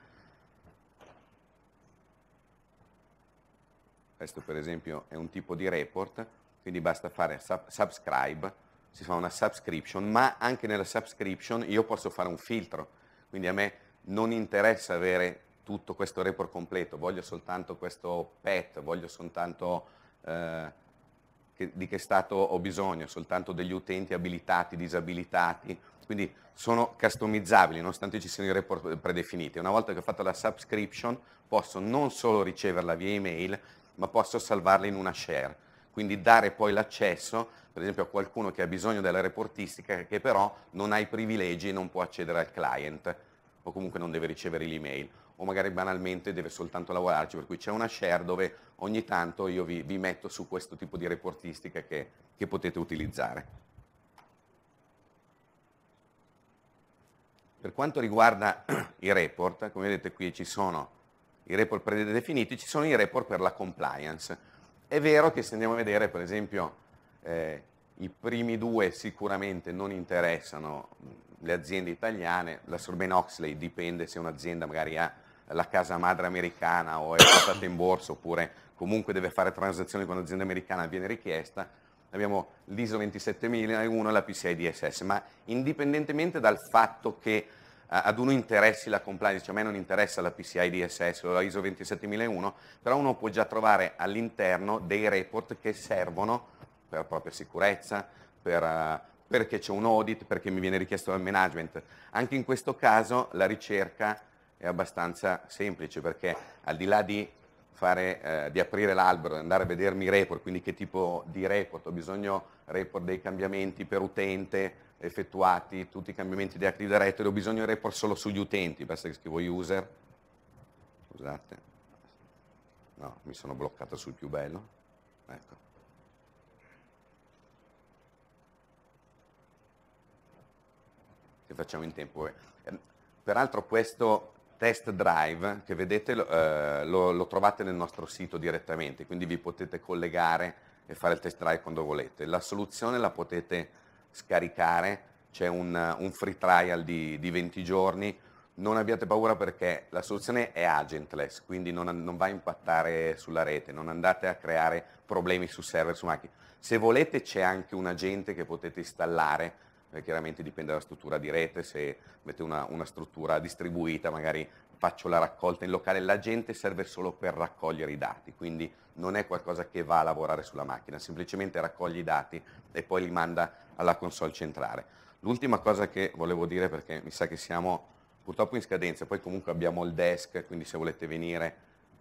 [SPEAKER 1] Questo per esempio è un tipo di report, quindi basta fare sub subscribe, si fa una subscription, ma anche nella subscription io posso fare un filtro, quindi a me non interessa avere tutto questo report completo, voglio soltanto questo pet, voglio soltanto eh, che, di che stato ho bisogno, soltanto degli utenti abilitati, disabilitati, quindi sono customizzabili nonostante ci siano i report predefiniti. Una volta che ho fatto la subscription posso non solo riceverla via email, ma posso salvarla in una share, quindi dare poi l'accesso per esempio a qualcuno che ha bisogno della reportistica che però non ha i privilegi e non può accedere al client o comunque non deve ricevere l'email o magari banalmente deve soltanto lavorarci, per cui c'è una share dove ogni tanto io vi, vi metto su questo tipo di reportistica che, che potete utilizzare. Per quanto riguarda i report, come vedete qui ci sono i report predefiniti, ci sono i report per la compliance. È vero che se andiamo a vedere per esempio Eh, i primi due sicuramente non interessano le aziende italiane, la Sarbanes-Oxley dipende se un'azienda magari ha la casa madre americana o è stata in borsa oppure comunque deve fare transazioni con un'azienda americana viene richiesta. Abbiamo l'I S O ventisettemilauno e la P C I D S S, ma indipendentemente dal fatto che eh, ad uno interessi la compliance, cioè a me non interessa la P C I D S S o la I S O ventisettemilauno, però uno può già trovare all'interno dei report che servono per la propria sicurezza, per, uh, perché c'è un audit, perché mi viene richiesto dal management. Anche in questo caso la ricerca è abbastanza semplice, perché al di là di, fare, eh, di aprire l'albero e andare a vedermi i report, quindi che tipo di report, ho bisogno report dei cambiamenti per utente effettuati, tutti i cambiamenti di Active Directory, ho bisogno di report solo sugli utenti, basta che scrivo user, scusate, no, mi sono bloccato sul più bello, ecco. Che facciamo in tempo. Peraltro questo test drive che vedete eh, lo, lo trovate nel nostro sito direttamente, quindi vi potete collegare e fare il test drive quando volete. La soluzione la potete scaricare, c'è un, un free trial di, di venti giorni, non abbiate paura perché la soluzione è agentless, quindi non, non va a impattare sulla rete, non andate a creare problemi su server, su macchine. Se volete c'è anche un agente che potete installare, eh, chiaramente dipende dalla struttura di rete, se avete una, una struttura distribuita magari faccio la raccolta in locale, l'agente serve solo per raccogliere i dati, quindi non è qualcosa che va a lavorare sulla macchina, semplicemente raccoglie i dati e poi li manda alla console centrale. L'ultima cosa che volevo dire, perché mi sa che siamo purtroppo in scadenza, poi comunque abbiamo il desk, quindi se volete venire,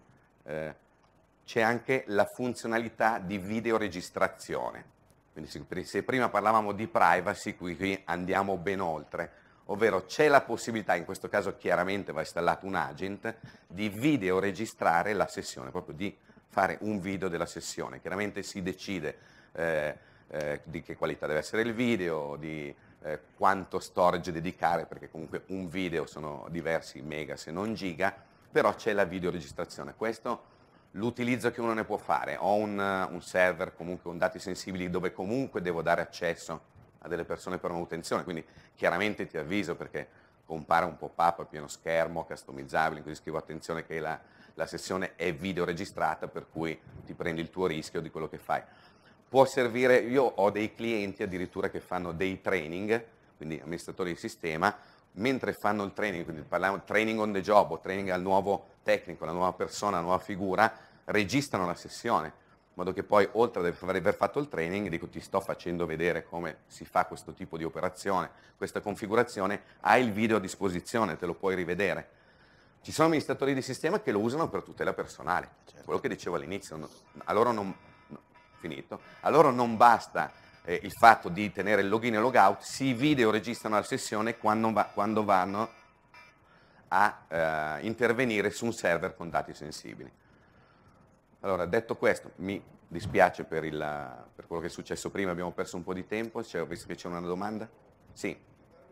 [SPEAKER 1] eh, c'è anche la funzionalità di videoregistrazione. Quindi se prima parlavamo di privacy, qui, qui andiamo ben oltre, ovvero c'è la possibilità, in questo caso chiaramente va installato un agent, di videoregistrare la sessione, proprio di fare un video della sessione. Chiaramente si decide eh, eh, di che qualità deve essere il video, di eh, quanto storage dedicare, perché comunque un video sono diversi mega se non giga, però c'è la videoregistrazione. Questo l'utilizzo che uno ne può fare. Ho un, un server comunque con dati sensibili dove comunque devo dare accesso a delle persone per manutenzione, quindi chiaramente ti avviso perché compare un pop-up a pieno schermo, customizzabile, quindi scrivo attenzione che la, la sessione è video registrata, per cui ti prendi il tuo rischio di quello che fai. Può servire, io ho dei clienti addirittura che fanno dei training, quindi amministratori di sistema, mentre fanno il training, quindi parliamo di training on the job o training al nuovo tecnico, alla nuova persona, alla nuova figura, registrano la sessione, in modo che poi oltre ad aver fatto il training, dico ti sto facendo vedere come si fa questo tipo di operazione, questa configurazione, hai il video a disposizione, te lo puoi rivedere. Ci sono amministratori di sistema che lo usano per tutela personale, certo. Quello che dicevo all'inizio, no, a loro non, no, finito, a loro non basta eh, il fatto di tenere il login e logout, si videoregistrano la sessione quando, va, quando vanno a eh, intervenire su un server con dati sensibili. Allora, detto questo, mi dispiace per, il, per quello che è successo prima, abbiamo perso un po' di tempo, cioè, ho visto che c'è una domanda? Sì.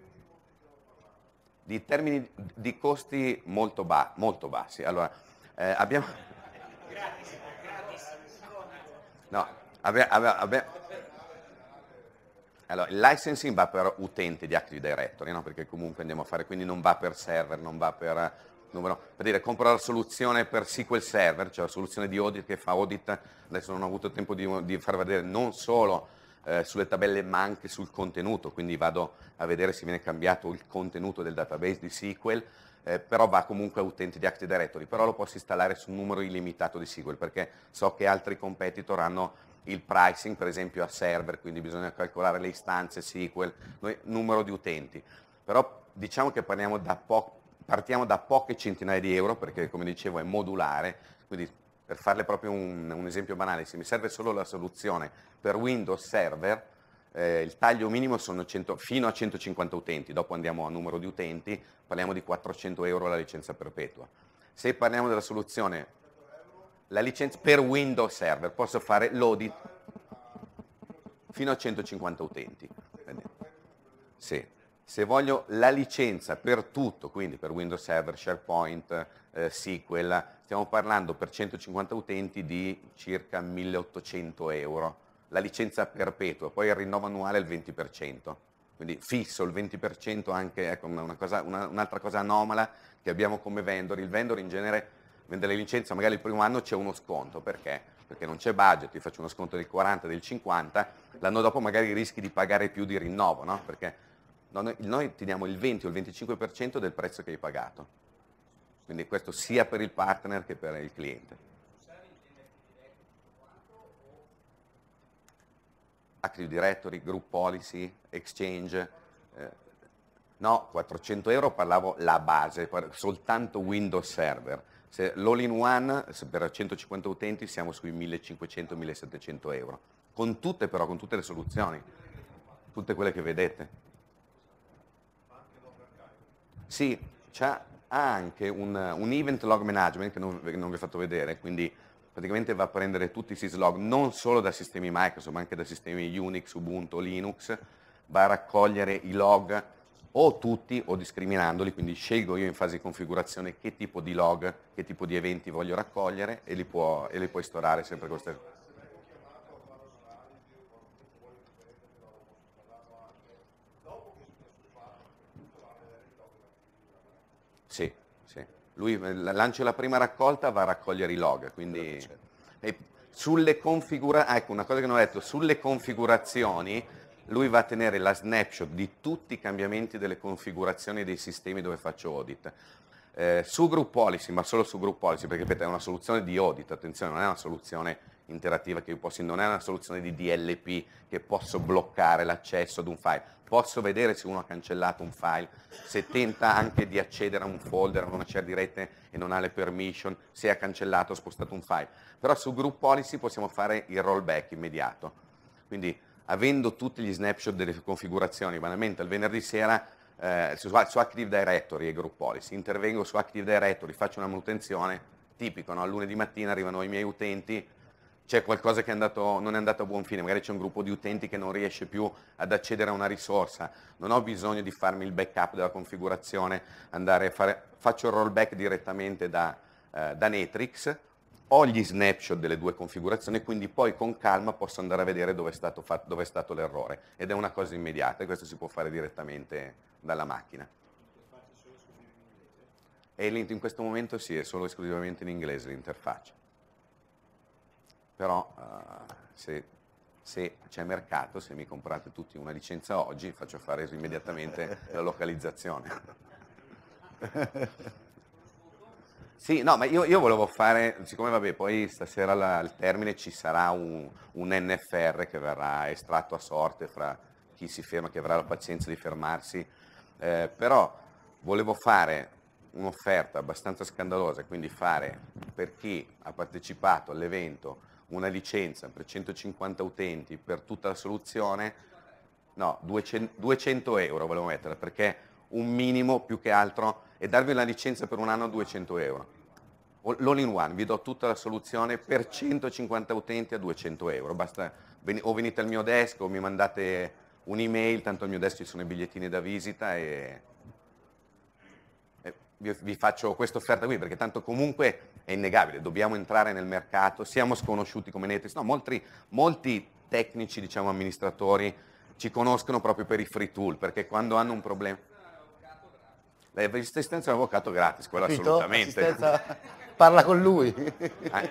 [SPEAKER 1] Di termini di costi molto, ba molto bassi. Allora, eh, abbiamo...
[SPEAKER 3] Gratis, gratis.
[SPEAKER 1] No, abbiamo... Abbiamo, abbiamo... Allora, il licensing va per utente di Active Directory, no? Perché comunque andiamo a fare, quindi non va per server, non va per... Numero, per dire, compro la soluzione per S Q L Server, cioè la soluzione di audit che fa audit, adesso non ho avuto tempo di, di far vedere non solo eh, sulle tabelle ma anche sul contenuto, quindi vado a vedere se viene cambiato il contenuto del database di S Q L, eh, però va comunque a utenti di Active Directory, però lo posso installare su un numero illimitato di S Q L, perché so che altri competitor hanno il pricing, per esempio a server, quindi bisogna calcolare le istanze S Q L, noi, numero di utenti, però diciamo che parliamo da poco. Partiamo da poche centinaia di euro, perché come dicevo è modulare, quindi per farle proprio un, un esempio banale, se mi serve solo la soluzione per Windows Server, eh, il taglio minimo sono cento, fino a centocinquanta utenti, dopo andiamo a numero di utenti, parliamo di quattrocento euro la licenza perpetua. Se parliamo della soluzione, la licenza per Windows Server, posso fare l'audit fino a centocinquanta utenti. Sì. Se voglio la licenza per tutto, quindi per Windows Server, SharePoint, eh, S Q L, stiamo parlando per centocinquanta utenti di circa milleottocento euro. La licenza perpetua, poi il rinnovo annuale è il venti per cento. Quindi fisso il venti per cento anche, ecco, una cosa, una, un'altra cosa anomala che abbiamo come vendor. Il vendor in genere vende le licenze, magari il primo anno c'è uno sconto, perché? Perché non c'è budget, ti faccio uno sconto del quaranta, del cinquanta, l'anno dopo magari rischi di pagare più di rinnovo, no? Perché Noi, noi ti diamo il venti o il venticinque per cento del prezzo che hai pagato, quindi questo sia per il partner che per il cliente. Active Directory, Group Policy, Exchange, eh, no, quattrocento euro parlavo la base, soltanto Windows Server. Se l'all-in-one per centocinquanta utenti siamo sui millecinquecento millesettecento euro, con tutte però, con tutte le soluzioni, tutte quelle che vedete. Sì, c'ha anche un, un event log management che non, non vi ho fatto vedere, quindi praticamente va a prendere tutti i syslog, non solo da sistemi Microsoft, ma anche da sistemi Unix, Ubuntu, Linux, va a raccogliere i log o tutti o discriminandoli, quindi scelgo io in fase di configurazione che tipo di log, che tipo di eventi voglio raccogliere e li, può, e li puoi storare sempre con queste. Sì, sì. Lui lancia la prima raccolta, va a raccogliere i log, quindi e sulle configurazioni, ah, ecco una cosa che non ho detto, sulle configurazioni lui va a tenere la snapshot di tutti i cambiamenti delle configurazioni dei sistemi dove faccio audit. Eh, su Group Policy, ma solo su Group Policy, perché è una soluzione di audit, attenzione, non è una soluzione interattiva che io posso, non è una soluzione di D L P che posso bloccare l'accesso ad un file. Posso vedere se uno ha cancellato un file, se tenta anche di accedere a un folder, a una share di rete e non ha le permission, se ha cancellato o spostato un file. Però su Group Policy possiamo fare il rollback immediato. Quindi avendo tutti gli snapshot delle configurazioni, banalmente il venerdì sera eh, su, su Active Directory e Group Policy, intervengo su Active Directory, faccio una manutenzione, tipico, no? Al lunedì mattina arrivano i miei utenti, c'è qualcosa che è andato, non è andato a buon fine, magari c'è un gruppo di utenti che non riesce più ad accedere a una risorsa, non ho bisogno di farmi il backup della configurazione, andare a fare, faccio il rollback direttamente da, eh, da Netrix, ho gli snapshot delle due configurazioni, quindi poi con calma posso andare a vedere dove è stato, fatto, dove è stato l'errore, ed è una cosa immediata, e questo si può fare direttamente dalla macchina. E in questo momento sì, è solo esclusivamente in inglese l'interfaccia. Però uh, se, se c'è mercato, se mi comprate tutti una licenza oggi, faccio fare immediatamente la localizzazione. Sì, no, ma io, io volevo fare, siccome vabbè, poi stasera la, al termine ci sarà un, un N F R che verrà estratto a sorte fra chi si ferma, che avrà la pazienza di fermarsi, eh, però volevo fare un'offerta abbastanza scandalosa, quindi fare per chi ha partecipato all'evento una licenza per centocinquanta utenti per tutta la soluzione, no, duecento euro volevo mettere, perché un minimo più che altro è darvi una licenza per un anno a duecento euro. L'all in one, vi do tutta la soluzione per centocinquanta utenti a duecento euro, basta, o venite al mio desk o mi mandate un'email, tanto al mio desk ci sono i bigliettini da visita e, e vi, vi faccio questa offerta qui, perché tanto comunque è innegabile, dobbiamo entrare nel mercato, siamo sconosciuti come Netflix, no, molti, molti tecnici, diciamo amministratori, ci conoscono proprio per i free tool, perché quando hanno un problema... L'assistenza è un avvocato gratis, quello
[SPEAKER 2] Capito?
[SPEAKER 1] assolutamente.
[SPEAKER 2] Assistenza... Parla con lui.
[SPEAKER 1] Ah.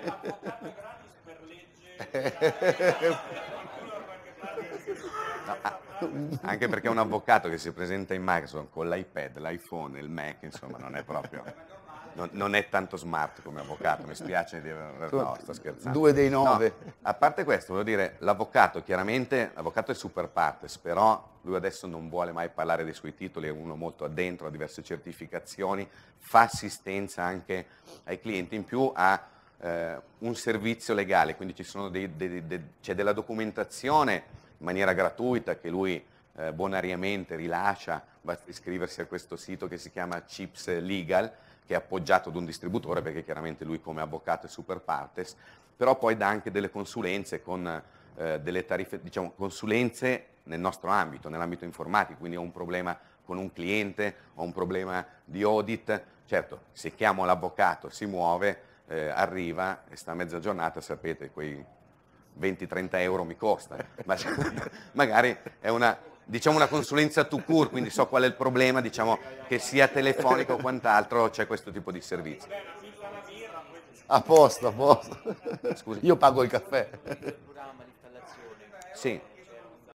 [SPEAKER 1] No, ah, anche perché un avvocato che si presenta in Microsoft con l'iPad, l'iPhone e il Mac, insomma, non è proprio, non, non è tanto smart come avvocato, mi spiace di aver, no, sto scherzando.
[SPEAKER 2] Due dei nove.
[SPEAKER 1] No, a parte questo, voglio dire, l'avvocato chiaramente, l'avvocato è super partes, però lui adesso non vuole mai parlare dei suoi titoli, è uno molto addentro a diverse certificazioni, fa assistenza anche ai clienti, in più ha eh, un servizio legale, quindi ci sono dei, dei, dei, c'è della documentazione in maniera gratuita che lui eh, bonariamente rilascia, basta iscriversi a questo sito che si chiama Chips Legal, che è appoggiato ad un distributore, perché chiaramente lui come avvocato è super partes, però poi dà anche delle consulenze con eh, delle tariffe, diciamo consulenze nel nostro ambito, nell'ambito informatico, quindi ho un problema con un cliente, ho un problema di audit, certo, se chiamo l'avvocato si muove, eh, arriva e sta a mezza giornata, sapete, quei venti trenta euro mi costa, ma magari è una, diciamo una consulenza to cure, quindi so qual è il problema, diciamo che sia telefonico o quant'altro, c'è questo tipo di servizio.
[SPEAKER 2] A posto, a posto.
[SPEAKER 1] Scusi.
[SPEAKER 2] Io pago il caffè.
[SPEAKER 5] Programma, l'installazione.
[SPEAKER 1] Sì.